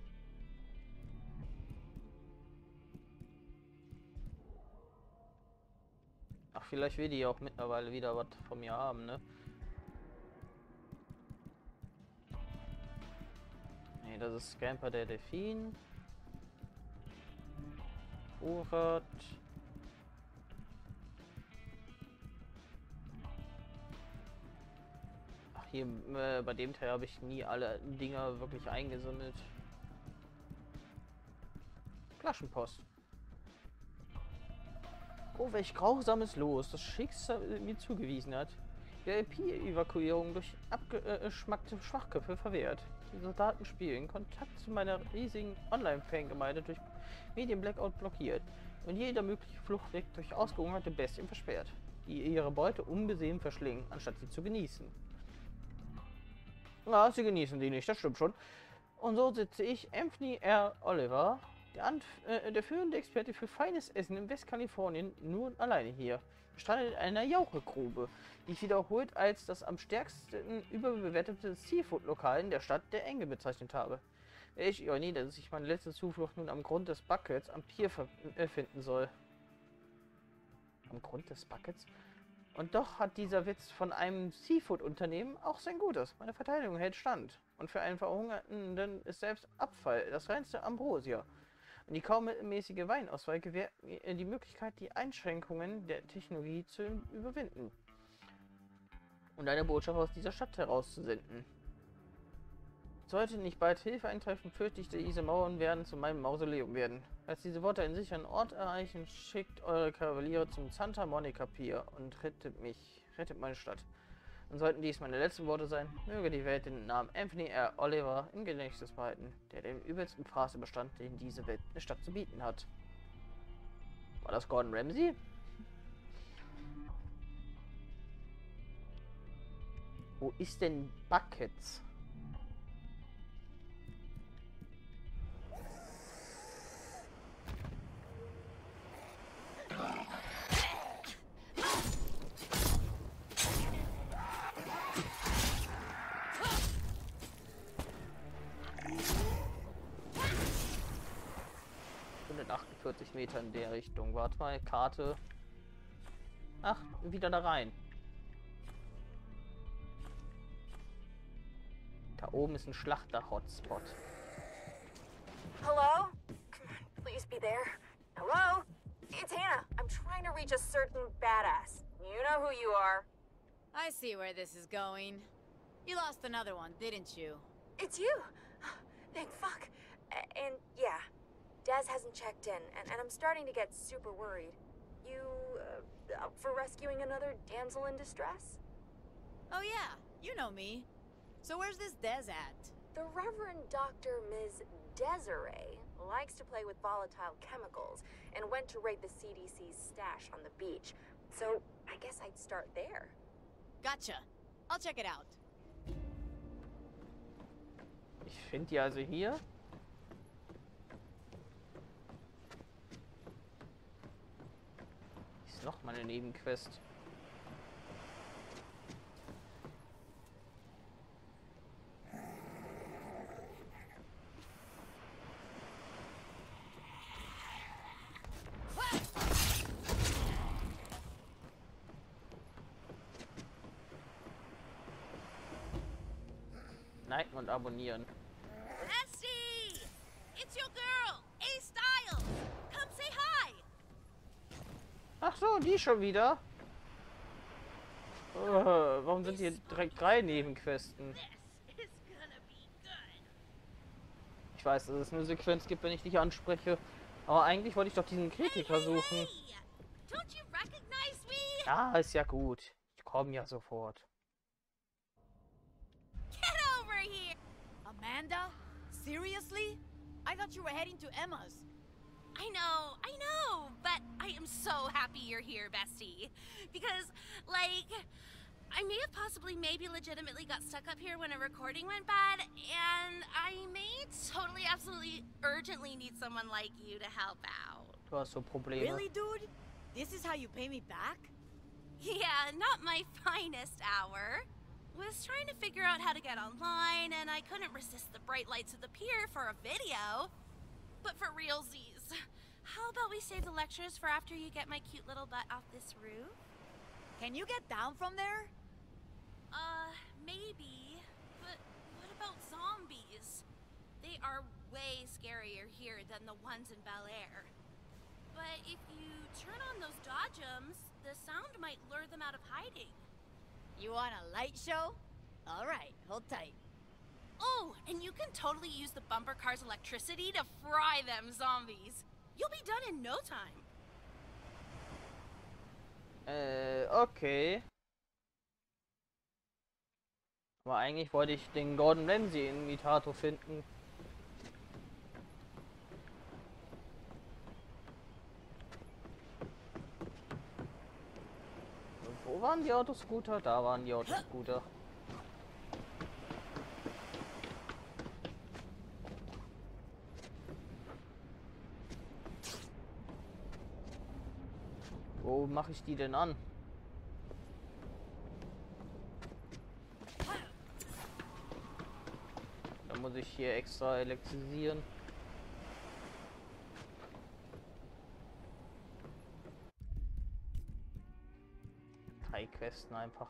Ach, vielleicht will die auch mittlerweile wieder was von mir haben, ne? Nee, das ist Scamper der Delfin. Vorrat. Ach, hier äh, bei dem Teil habe ich nie alle Dinger wirklich eingesammelt. Flaschenpost. Oh, welch grausames Los das Schicksal mir zugewiesen hat. Die I P-Evakuierung durch abgeschmackte Schwachköpfe verwehrt. die Soldaten spielen, Kontakt zu meiner riesigen Online-Fangemeinde durch Medien-Blackout blockiert und jeder mögliche Fluchtweg durch ausgehungerte Bestien versperrt, die ihre Beute unbesehen verschlingen, anstatt sie zu genießen. Ja, sie genießen die nicht, das stimmt schon. Und so sitze ich, Anthony R. Oliver, der, Anf äh, der führende Experte für feines Essen in Westkalifornien, nur alleine hier. Gestrandet in einer Jauchegrube, die ich wiederholt als das am stärksten überbewertete Seafood-Lokal in der Stadt der Engel bezeichnet habe. Welche Ironie, dass ich meine letzte Zuflucht nun am Grund des Buckets am Pier äh, finden soll. Am Grund des Buckets? Und doch hat dieser Witz von einem Seafood-Unternehmen auch sein Gutes. Meine Verteidigung hält stand. Und für einen Verhungernden ist selbst Abfall das reinste Ambrosia. Und die kaum mittelmäßige Weinauswahl gewährt mir die Möglichkeit, die Einschränkungen der Technologie zu überwinden. Und eine Botschaft aus dieser Stadt herauszusenden. Sollte nicht bald Hilfe eintreffen, fürchte ich, diese Mauern werden zu meinem Mausoleum werden. Als diese Worte einen sicheren Ort erreichen, schickt eure Kavaliere zum Santa Monica Pier und rettet mich, rettet meine Stadt. Und sollten dies meine letzten Worte sein, möge die Welt den Namen Anthony R. Oliver im Gedächtnis behalten, der den übelsten Fraß überstand, den diese Welt eine Stadt zu bieten hat. War das Gordon Ramsay? Wo ist denn Buckets? hundertachtundvierzig Meter in der Richtung. Warte mal, Karte. Ach, wieder da rein. Da oben ist ein Schlachter-Hotspot. Hello? Please be there. Hello? It's Hannah. I'm trying to reach a certain badass. You know who you are. I see where this is going. You lost another one, didn't you? It's you! Thank fuck. A and yeah, Daz hasn't checked in, and, and I'm starting to get super worried. You, uh, up for rescuing another damsel in distress? Oh yeah, you know me. So where's this Dez at? The Reverend Doctor Miz Desiree likes to play with volatile chemicals and went to raid the C D C's stash on the beach. So I guess I'd start there. Gotcha. I'll check it out. Ich finde die also hier. Ist noch mal eine Nebenquest. Liken und abonnieren. Bestie! It's your girl, A Styles! Come say hi! Ach so, die schon wieder? Uh, warum sind hier direkt drei Nebenquesten? Ich weiß, dass es eine Sequenz gibt, wenn ich dich anspreche. Aber eigentlich wollte ich doch diesen Kritiker suchen. Ja, ist ja gut. Ich komme ja sofort. Amanda? Seriously? I thought you were heading to Emma's. I know, I know, but I am so happy you're here, bestie. Because, like, I may have possibly maybe legitimately got stuck up here when a recording went bad, and I may totally, absolutely, urgently need someone like you to help out. Du hast so Probleme. Really, dude? This is how you pay me back? Yeah, not my finest hour. Was trying to figure out how to get online, and I couldn't resist the bright lights of the pier for a video. But for realsies, how about we save the lectures for after you get my cute little butt off this roof? Can you get down from there? Uh, maybe. But what about zombies? They are way scarier here than the ones in Bel Air. But if you turn on those dodgems, the sound might lure them out of hiding. You want a light show? All right, hold tight. Oh, and you can totally use the bumper car's electricity to fry them zombies. You'll be done in no time. Äh, okay. Aber eigentlich wollte ich den Gordon Ramsay-Imitator finden. Und wo waren die Autoscooter? Da waren die Autoscooter. Wo mache ich die denn an? Da muss ich hier extra elektrisieren. Drei Questen einfach.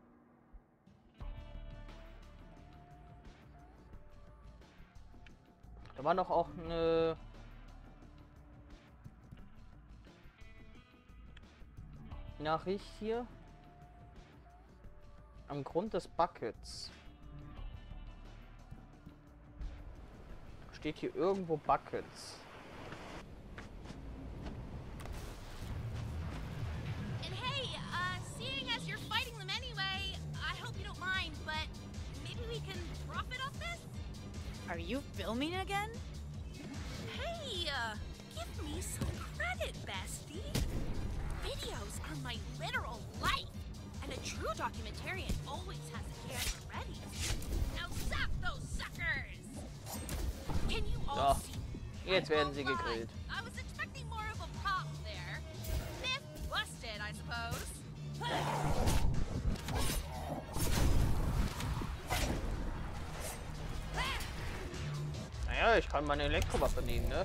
Da war doch auch eine Nachricht hier am Grund des Buckets. Steht hier irgendwo Buckets. And hey, uh, seeing as you're fighting them anyway, I hope you don't mind, but maybe we can profit off this? Are you filming again? Hey, uh, give me some credit, bestie. Videos are my literal life, and a true documentarian always has a camera ready. Now zap those suckers! Can you all So, see? jetzt werden sie gegrillt. I was expecting more of a pop there. Myth busted, I suppose. Naja, ich kann meine Elektrowaffe nehmen, ne?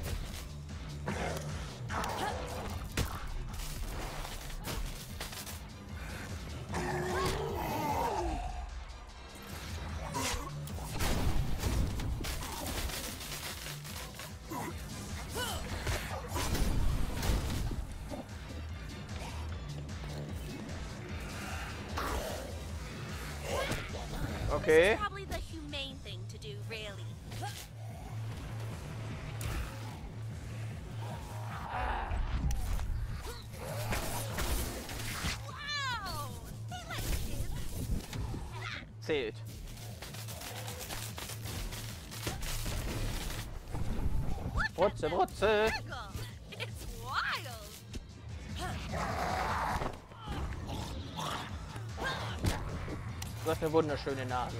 Okay. This is probably the humane thing to do, really. Wow! They like kids. Zählt. Brutze, Brutze. It's wild. Du hast eine wunderschöne Nase.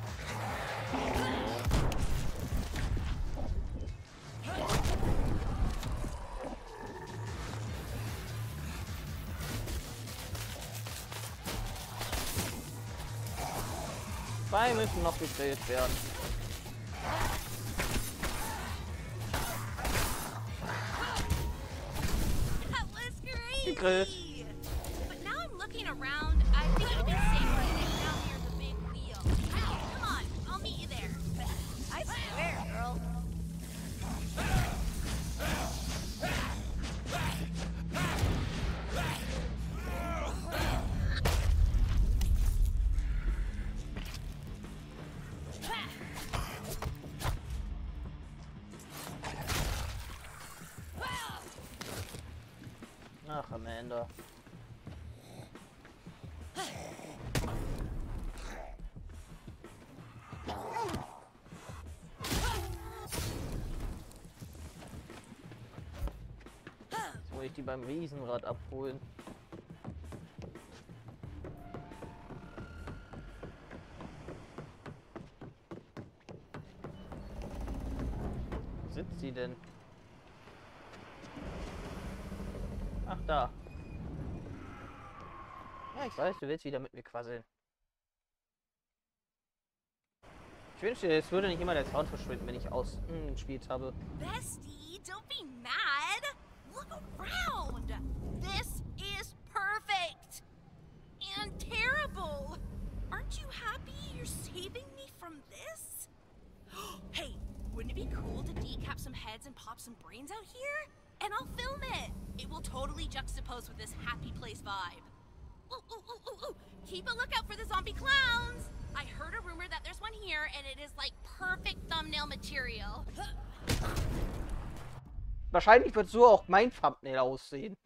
Zwei müssen noch gegrillt werden. That was crazy. Gegrillt. But now I'm looking around, I think it'd be safer to get down near the big wheel. Come on, I'll meet you there. I swear, girl. Ach, Amanda. Jetzt muss ich die beim Riesenrad abholen. Wo sitzt sie denn? Ach, da. Ja, ich weiß, du willst wieder mit mir quasseln. Ich wünschte, es würde nicht immer der Sound verschwinden, wenn ich ausgespielt habe. Bestie, don't be mad. Look around. This is perfect. And terrible. Aren't you happy you're saving me from this? Hey, wouldn't it be cool to decap some heads and pop some brains out here? And I'll film it. It will totally juxtapose with this happy place vibe. Ooh, ooh, ooh, ooh, ooh. Keep a lookout for the zombie clowns. I heard a rumor that there's one here, and it is like perfect thumbnail material. Wahrscheinlich wird so auch mein Thumbnail aussehen.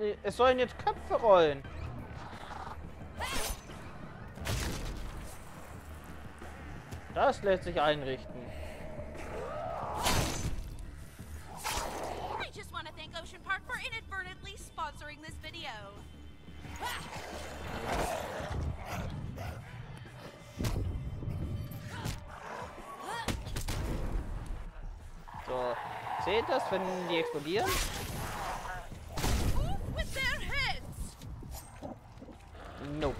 Es sollen jetzt Köpfe rollen. Das lässt sich einrichten. I just want to thank Ocean Park for inadvertently sponsoring this video. So, seht das, wenn die explodieren? With their heads. Nope.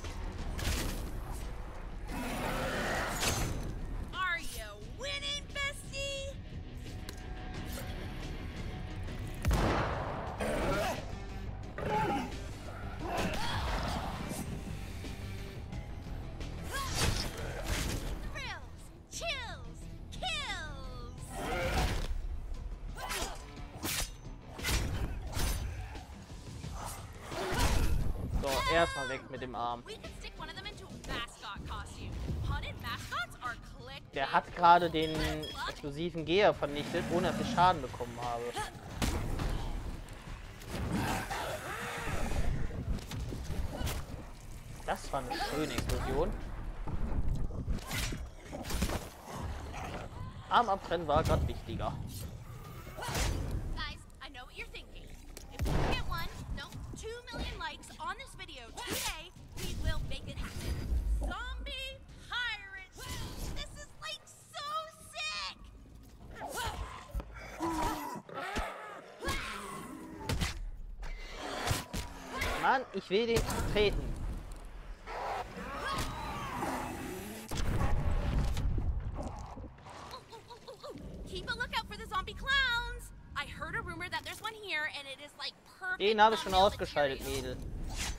Are you winning, bestie? Thrills, chills, kills. So, erstmal weg mit dem Arm. We can stick one of them into a mascot costume. Haunted mascots are clickbait. Der hat gerade den explosiven Geher vernichtet, ohne dass ich Schaden bekommen habe. Das war eine schöne Explosion. Arm abtrennen war gerade wichtiger. Guys, I know what you're thinking. If we can get one, no, two million likes on this video today, we will make it happen. Zombie pirates! This is like so sick! Mann, ich will den treten. Keep a lookout for the zombie clowns. I heard a rumor that there's one here and it is like perfect. Den habe ich schon thumbnail ausgeschaltet, material. Mädel.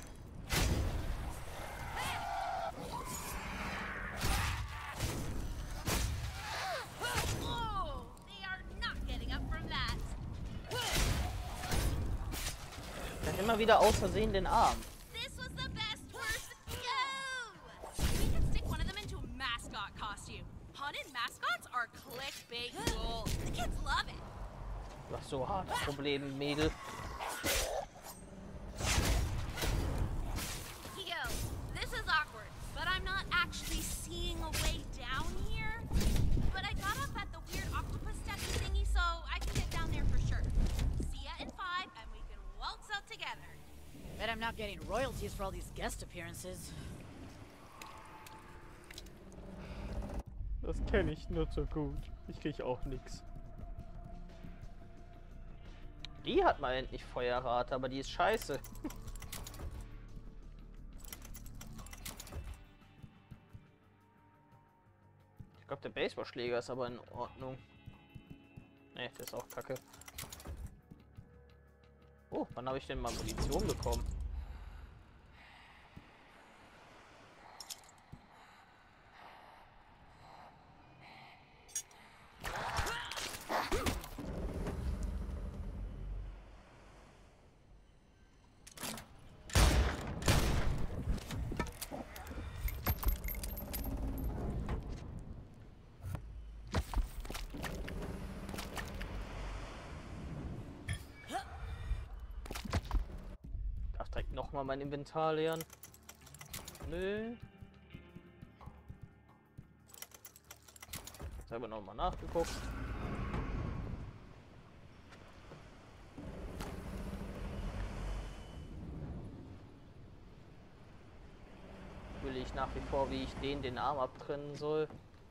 Oh, they are not getting up from that. Der hat immer wieder aus Versehen den Arm. This was the best worst go. We can stick one of them into a mascot costume. Haunted mascots are clickbait gold. The kids love it. Du hast so harte Probleme, Mädel. Yo, this is awkward, but I'm not actually seeing a way down here. But I got up at the weird octopus statue thingy, so I can get down there for sure. See ya in five, and we can waltz out together. Bet I'm not getting royalties for all these guest appearances. Das kenne ich nur so gut. Ich kriege auch nichts. Die hat mal endlich Feuerrate, aber die ist scheiße. Ich glaube, der Baseballschläger ist aber in Ordnung. Ne, der ist auch kacke. Oh, wann habe ich denn mal Munition bekommen? Nochmal mein Inventar leeren. Nö. Jetzt habe ich nochmal nachgeguckt. Will ich nach wie vor, wie ich den den Arm abtrennen soll.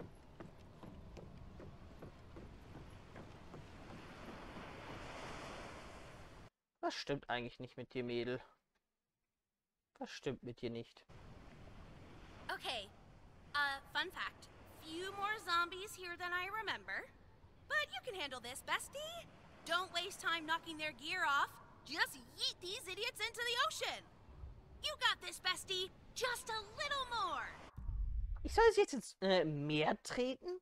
Was stimmt eigentlich nicht mit dir, Mädel? Was stimmt mit dir nicht? Okay, uh, fun fact. Few more zombies here than I remember. But you can handle this, bestie. Don't waste time knocking their gear off. Just yeet these idiots into the ocean. You got this, bestie. Just a little more. Ich soll es jetzt ins äh, Meer treten?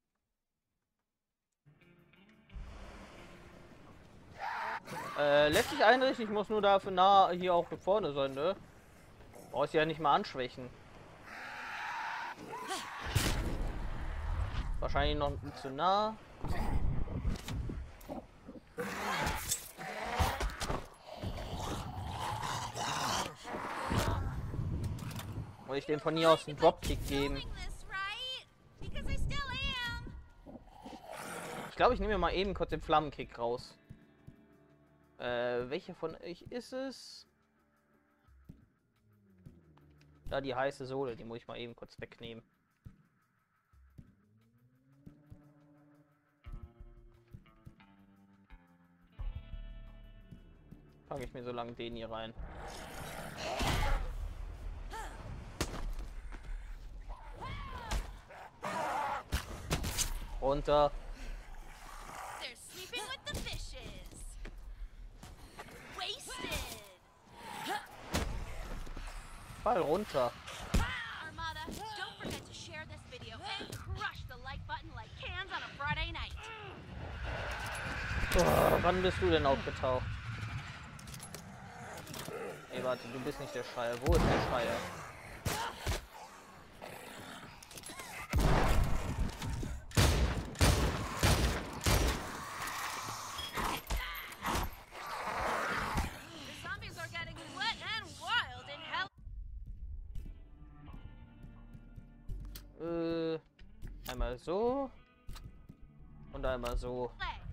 Äh, lässt sich einrichten. Ich muss nur dafür nah hier auch vorne sein, ne? Brauchst ja nicht mal anschwächen. Wahrscheinlich noch zu nah. Muss ich dem von hier aus einen Dropkick geben? Ich glaube, ich nehme mir mal eben kurz den Flammenkick raus. Äh, welche von euch ist es? Da die heiße Sohle, die muss ich mal eben kurz wegnehmen. Packe ich mir so lange den hier rein. Runter. Fall runter. Armada, don't forget to share this video and crush the like button like cans on a Friday night. Oh, wann bist du denn aufgetaucht? Ey, warte, du bist nicht der Schreier. Wo ist der Schreier? Äh, einmal so und einmal so.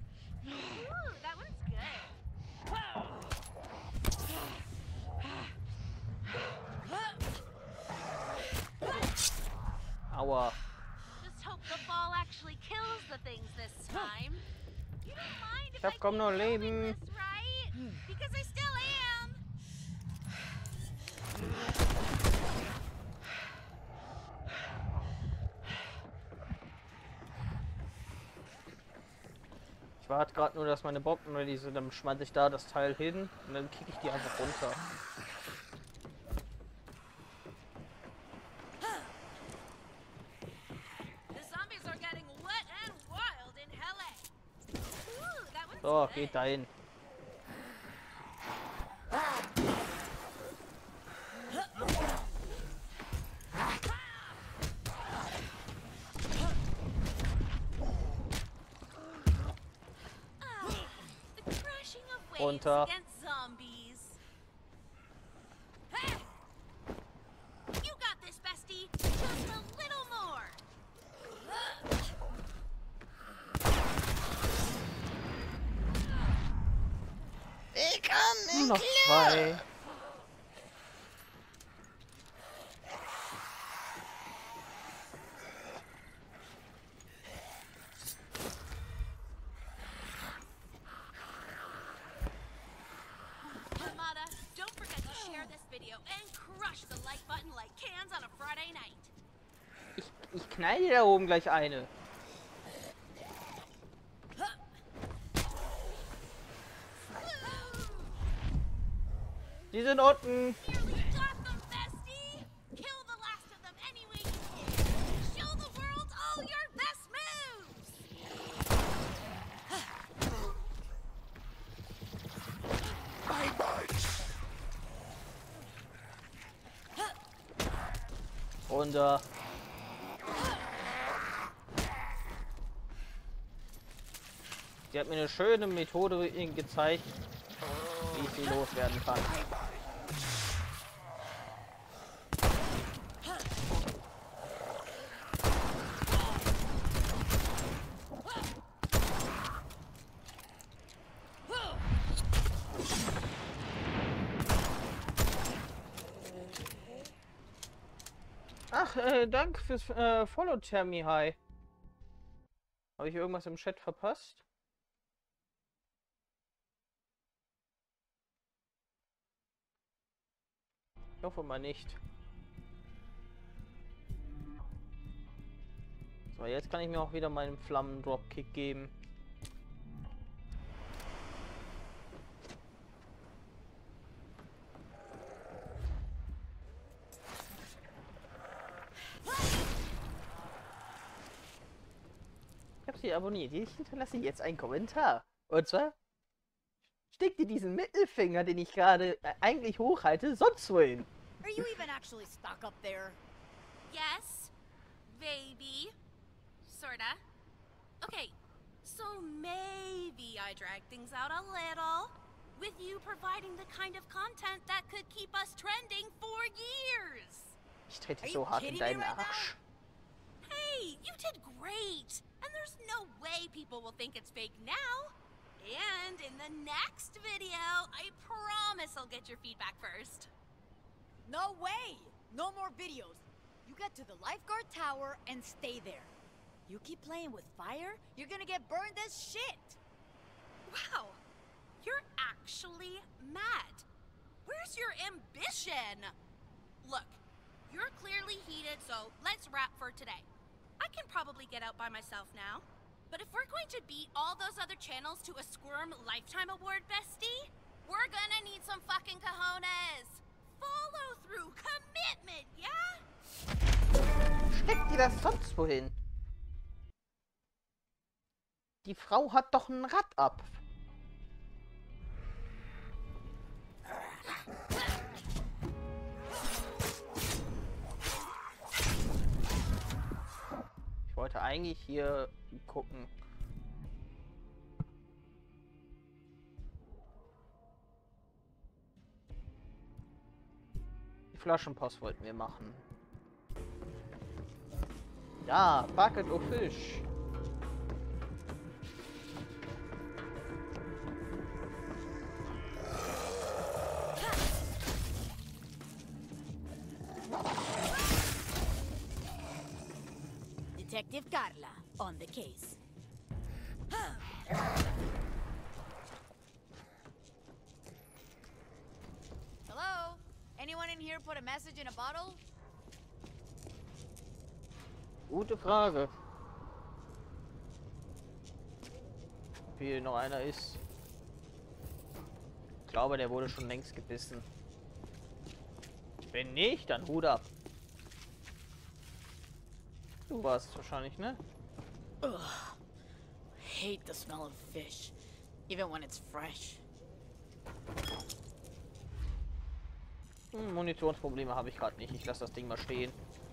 Aua. Ich hab kaum noch Leben. Ich warte gerade nur, dass meine Bomben ready sind, dann schmeiße ich da das Teil hin und dann kicke ich die einfach runter. So, geht dahin. Runter. Ich kann nicht noch zwei. Ich, ich knall dir da oben gleich eine. Die sind unten. Runter. Sie hat mir eine schöne Methode gezeigt, wie ich sie loswerden kann. Ach, äh, danke fürs äh, Follow, Termi Hi. Habe ich irgendwas im Chat verpasst? Ich hoffe mal nicht. So, jetzt kann ich mir auch wieder meinen Flammen-Dropkick geben. Ich habe sie abonniert. Ich hinterlasse jetzt einen Kommentar. Und zwar steck dir diesen Mittelfinger, den ich gerade äh, eigentlich hochhalte, sonst wohin. Are you even actually stuck up there? Yes, baby. Sorta. Okay, so maybe I drag things out a little, with you providing the kind of content that could keep us trending for years. Ich trete so hart in deinen Arsch. Hey, you did great. And there's no way people will think it's fake now. And in the next video, I promise I'll get your feedback first. No way! No more videos. You get to the lifeguard tower and stay there. You keep playing with fire, you're gonna get burned as shit. Wow, you're actually mad. Where's your ambition? Look, you're clearly heated, so let's wrap for today. I can probably get out by myself now. But if we're going to beat all those other channels to a Squirm Lifetime Award, bestie, we're gonna need some fucking cojones. Follow through, commitment, yeah? Steckt die das sonst wohin? Die Frau hat doch ein Rad ab. Ich wollte eigentlich hier gucken. Die Flaschenpost wollten wir machen. Ja, Bucket of Fish. Detective Carla, on the case. Hello? Anyone in here put a message in a bottle? Gute Frage. Ob hier noch einer ist. Ich glaube, der wurde schon längst gebissen. Wenn nicht, dann Hut ab. Du warst wahrscheinlich, ne? Ugh. Hate the smell of fish, even when it's fresh. Hm, Munitionsprobleme habe ich gerade nicht. Ich lasse das Ding mal stehen.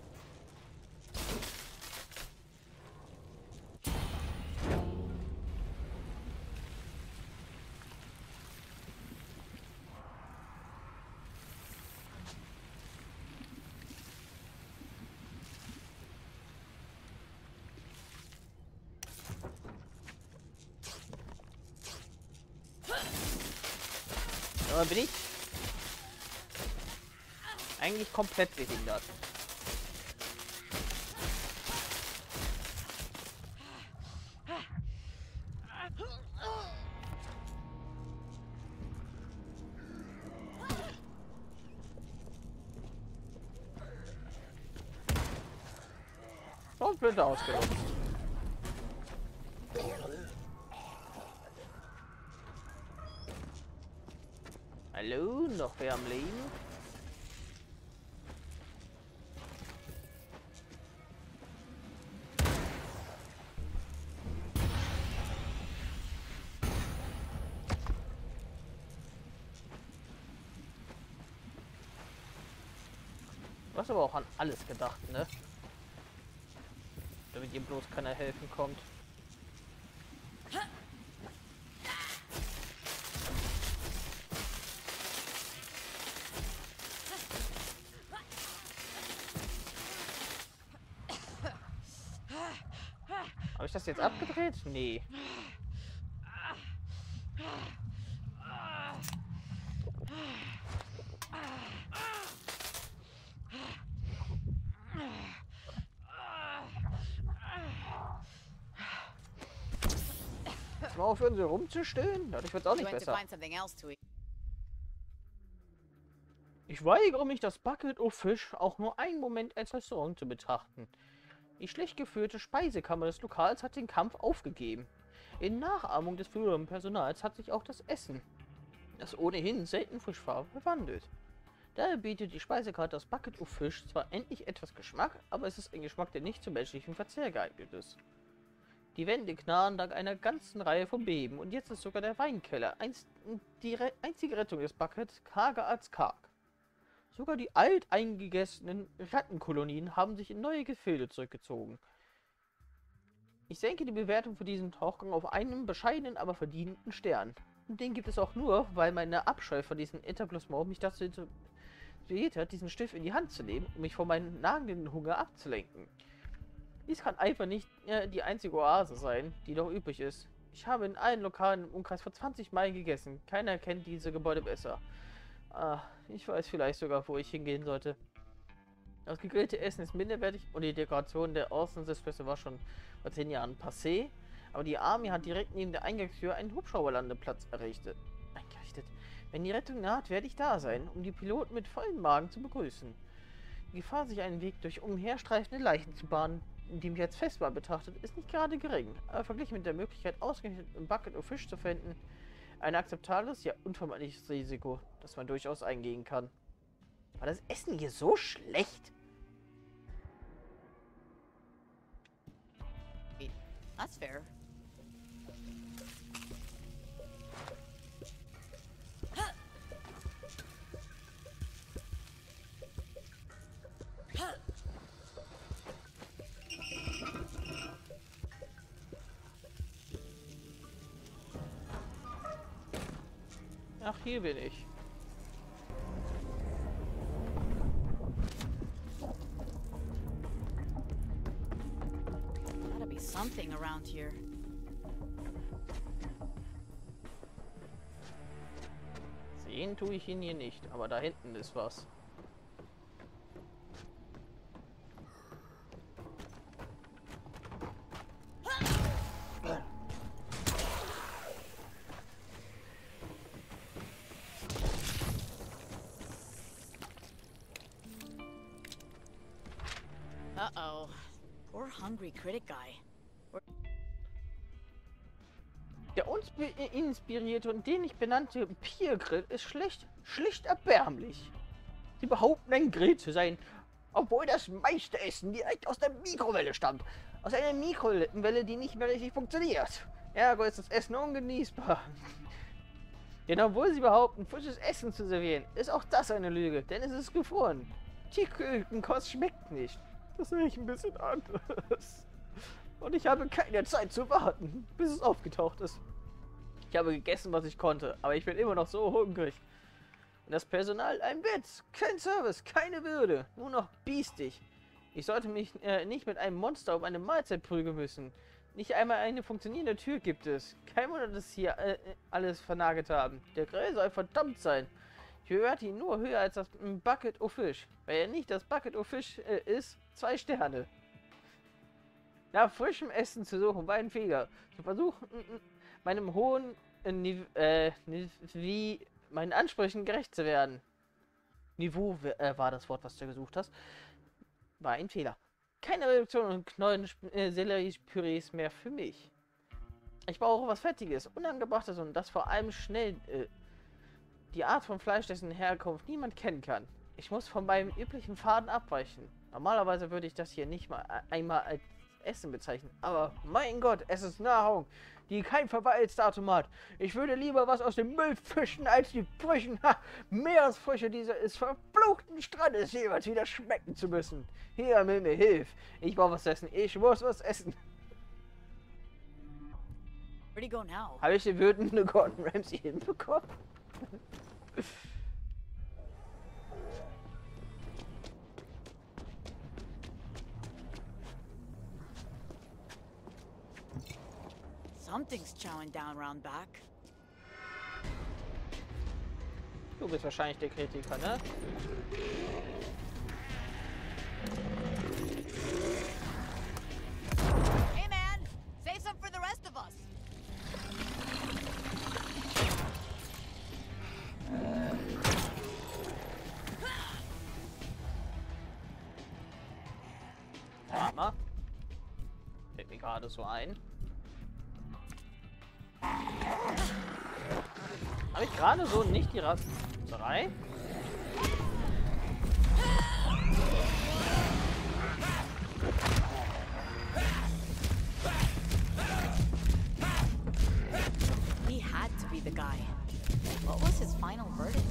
Aber bin ich eigentlich komplett behindert. Komplett ausgelöst. Hallo, noch wer am Leben? Du hast aber auch an alles gedacht, ne? Damit ihm bloß keiner helfen kommt. Habe ich das jetzt abgedreht? Nee. Jetzt mal aufhören, so rumzustehen. Dadurch wird es auch nicht besser. Ich weigere mich, das Bucket of Fish auch nur einen Moment als Restaurant zu betrachten. Die schlecht geführte Speisekammer des Lokals hat den Kampf aufgegeben. In Nachahmung des früheren Personals hat sich auch das Essen, das ohnehin selten frisch war, verwandelt. Daher bietet die Speisekarte das Bucket of Fish zwar endlich etwas Geschmack, aber es ist ein Geschmack, der nicht zum menschlichen Verzehr geeignet ist. Die Wände knarren dank einer ganzen Reihe von Beben und jetzt ist sogar der Weinkeller einst die Re einzige Rettung des Buckets karger als karg. Sogar die alteingegessenen Rattenkolonien haben sich in neue Gefilde zurückgezogen. Ich senke die Bewertung für diesen Tauchgang auf einen bescheidenen, aber verdienten Stern. Und den gibt es auch nur, weil meine Abscheu von diesem Etablissement mich dazu inspiriert hat, diesen Stift in die Hand zu nehmen, um mich von meinem nagenden Hunger abzulenken. Dies kann einfach nicht äh, die einzige Oase sein, die noch übrig ist. Ich habe in allen Lokalen im Umkreis von zwanzig Meilen gegessen. Keiner kennt diese Gebäude besser. Ah, ich weiß vielleicht sogar, wo ich hingehen sollte. Das gegrillte Essen ist minderwertig und die Dekoration der Außensitzplätze war schon vor zehn Jahren passé. Aber die Army hat direkt neben der Eingangstür einen Hubschrauberlandeplatz errichtet. eingerichtet. Wenn die Rettung naht, werde ich da sein, um die Piloten mit vollem Magen zu begrüßen. Die Gefahr, sich einen Weg durch umherstreifende Leichen zu bahnen, die mich als Festwahl betrachtet, ist nicht gerade gering. Aber verglichen mit der Möglichkeit, ausgerechnet im Bucket of Fish zu finden, ein akzeptables, ja unvermeidliches Risiko, das man durchaus eingehen kann. War das Essen hier so schlecht? That's fair. Ach, hier bin ich. Gotta be something around here. Sehen tue ich ihn hier nicht, aber da hinten ist was. Uh-oh. Poor hungry critic guy. Der uns inspirierte und den ich benannte Piergrill ist schlecht, schlicht erbärmlich. Sie behaupten, ein Grill zu sein, obwohl das meiste Essen direkt aus der Mikrowelle stammt. Aus einer Mikrowelle, die nicht mehr richtig funktioniert. Ergo ist das Essen ungenießbar. Denn obwohl sie behaupten, frisches Essen zu servieren, ist auch das eine Lüge, denn es ist gefroren. Tiefkühlkost schmeckt nicht. Das riecht ein bisschen anders. Und ich habe keine Zeit zu warten, bis es aufgetaucht ist. Ich habe gegessen, was ich konnte, aber ich bin immer noch so hungrig. Und das Personal, ein Witz, kein Service, keine Würde, nur noch biestig. Ich sollte mich äh, nicht mit einem Monster um eine Mahlzeit prügeln müssen. Nicht einmal eine funktionierende Tür gibt es. Kein Wunder, dass hier äh, alles vernagelt haben. Der Grill soll verdammt sein. Ich bewerte ihn nur höher als das Bucket of Fish. Weil er nicht das Bucket of Fish äh, ist, zwei Sterne. Nach frischem Essen zu suchen war ein Fehler. Zu versuchen, meinem hohen äh, Nive äh, wie meinen Ansprüchen gerecht zu werden. Niveau äh, war das Wort, was du gesucht hast. War ein Fehler. Keine Reduktion und Knollen äh, Sellerie-Pürees mehr für mich. Ich brauche was Fettiges, Unangebrachtes und das vor allem schnell. Äh, die Art von Fleisch, dessen Herkunft niemand kennen kann. Ich muss von meinem üblichen Faden abweichen. Normalerweise würde ich das hier nicht mal einmal als Essen bezeichnen. Aber mein Gott, es ist Nahrung, die kein Verweilsdatum hat. Ich würde lieber was aus dem Müll fischen, als die frischen ha, Meeresfrüchte dieses verfluchten Strandes jeweils wieder schmecken zu müssen. Hier, Mimi, hilf. Ich brauche was essen. Ich muss was essen. Where'd he go now? Habe ich den wütenden Gordon Ramsay hinbekommen? Something's chowing down round back. Du bist wahrscheinlich der Kritiker, ne? Hey man, save some for the rest of us. Hammer. Fällt mir gerade so ein. Habe ich gerade so nicht die Raserei? He had to be the guy. What was his final verdict?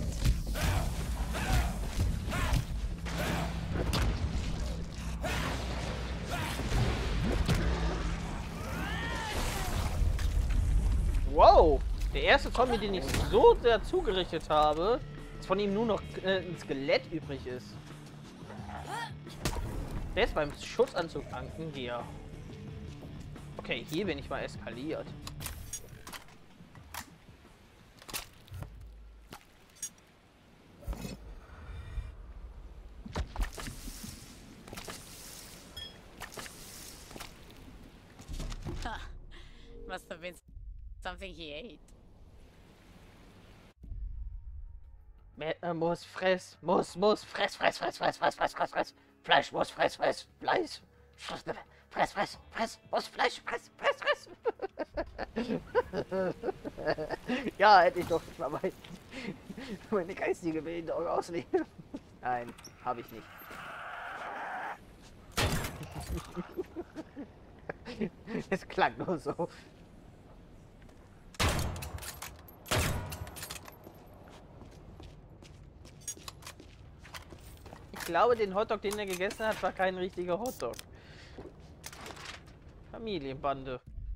Wow! Der erste Zombie, den ich so sehr zugerichtet habe, Dass von ihm nur noch äh, ein Skelett übrig ist. Der ist beim Schutzanzug anken hier. Okay, hier bin ich mal eskaliert. Must have been something he ate. Äh, muss, fress, muss, muss, fress, fress, fress, fress, fress, fress, fress, fress. Fleisch, muss, fress, fress, Fleisch. Fress, fress, fress, muss, Fleisch, fress, fress, fress. Ja, hätte ich doch mal meine, meine geistige Behinderung ausleben. Nein, habe ich nicht. Es klang nur so. Ich glaube, den Hotdog, den er gegessen hat, war kein richtiger Hotdog. Familienbande.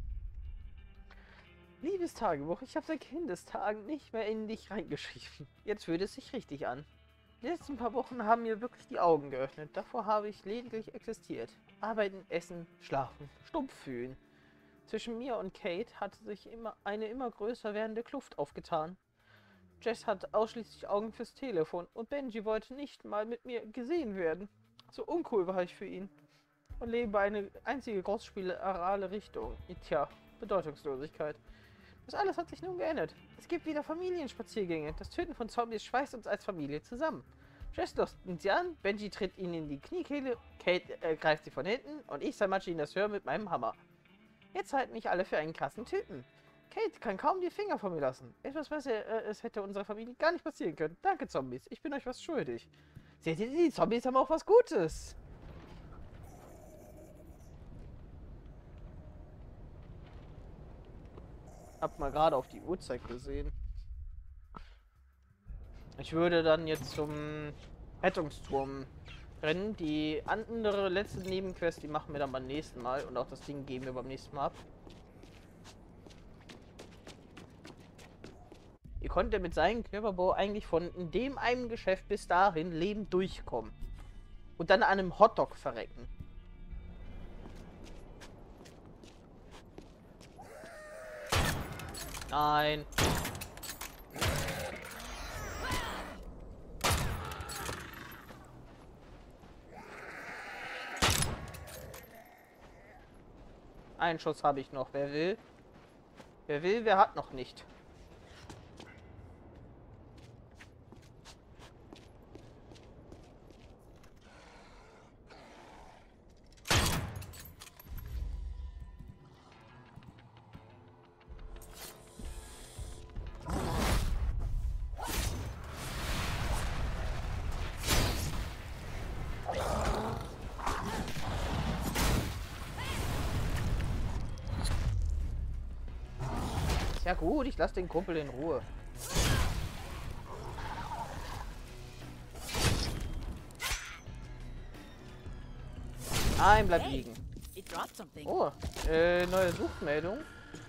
Liebes Tagebuch, ich habe seit Kindestagen nicht mehr in dich reingeschrieben. Jetzt fühlt es sich richtig an. Die letzten paar Wochen haben mir wirklich die Augen geöffnet. Davor habe ich lediglich existiert. Arbeiten, essen, schlafen, stumpf fühlen. Zwischen mir und Kate hatte sich immer eine immer größer werdende Kluft aufgetan. Jess hat ausschließlich Augen fürs Telefon und Benji wollte nicht mal mit mir gesehen werden. So uncool war ich für ihn. Und lebe eine einzige großspielerale Richtung. Tja, Bedeutungslosigkeit. Das alles hat sich nun geändert. Es gibt wieder Familienspaziergänge. Das Töten von Zombies schweißt uns als Familie zusammen. Jess lässt sie an, Benji tritt ihn in die Kniekehle, Kate äh, greift sie von hinten und ich zermatsche ihn das Hör mit meinem Hammer. Jetzt halten mich alle für einen krassen Typen. Kate kann kaum die Finger von mir lassen. Etwas besser, äh, es hätte unserer Familie gar nicht passieren können. Danke, Zombies. Ich bin euch was schuldig. Seht ihr, die Zombies haben auch was Gutes. Hab mal gerade auf die Uhrzeit gesehen. Ich würde dann jetzt zum Rettungsturm rennen. Die andere letzte Nebenquest, die machen wir dann beim nächsten Mal. Und auch das Ding geben wir beim nächsten Mal ab. Ihr konntet mit seinem Körperbau eigentlich von dem einen Geschäft bis dahin lebend durchkommen. Und dann an einem Hotdog verrecken. Nein. Einen Schuss habe ich noch. Wer will? Wer will, wer hat noch nicht? Ja gut, ich lasse den Kumpel in Ruhe. Nein, bleib liegen. Oh, äh, neue Suchmeldung.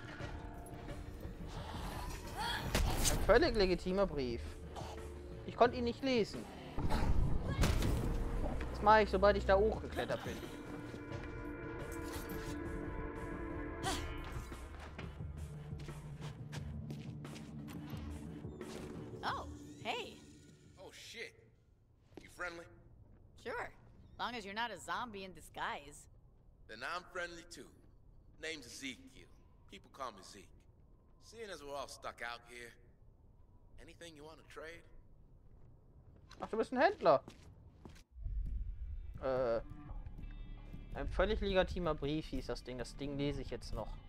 Ein völlig legitimer Brief. Ich konnte ihn nicht lesen. Das mache ich, sobald ich da hochgeklettert bin. As long as you're not a zombie in disguise. Then I'm friendly too. Name's Ezekiel. People call me Zeke. Seeing as we're all stuck out here, anything you want to trade? Ach, du bist ein Händler. Äh. Ein völlig legitimer Brief hieß das Ding. Das Ding lese ich jetzt noch.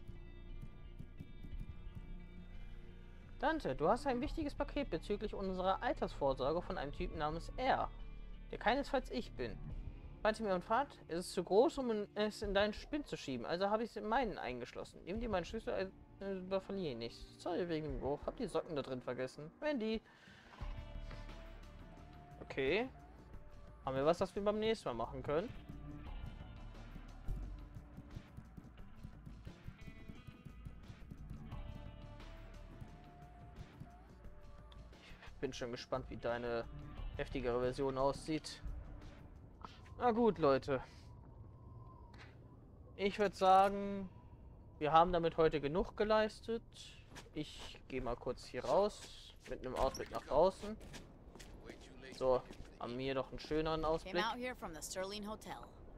Dante, du hast ein wichtiges Paket bezüglich unserer Altersvorsorge von einem Typen namens R, der keinesfalls ich bin. Warte mir und fahrt, es ist zu groß, um es in deinen Spind zu schieben, also habe ich es in meinen eingeschlossen. Nimm dir meinen Schlüssel, äh, verliere ihn nicht. Sorry wegen dem Bruch, hab die Socken da drin vergessen. Wendy. Okay. Haben wir was, das wir beim nächsten Mal machen können? Bin schon gespannt, wie deine heftigere Version aussieht. Na gut, Leute. Ich würde sagen, wir haben damit heute genug geleistet. Ich gehe mal kurz hier raus mit einem Outfit nach draußen. So, haben wir noch einen schöneren Ausblick. Came out here from the Sterling Hotel.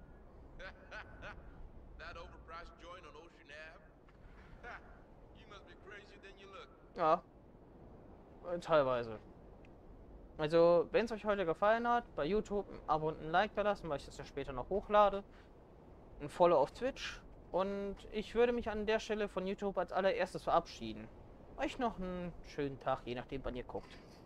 That overpriced joint on Ocean Ave? Ha, you must be crazier than you look. Ja, teilweise. Also, wenn es euch heute gefallen hat, bei YouTube ein Abo und ein Like da lassen, weil ich das ja später noch hochlade. Ein Follow auf Twitch. Und ich würde mich an der Stelle von YouTube als allererstes verabschieden. Euch noch einen schönen Tag, je nachdem, wann ihr guckt.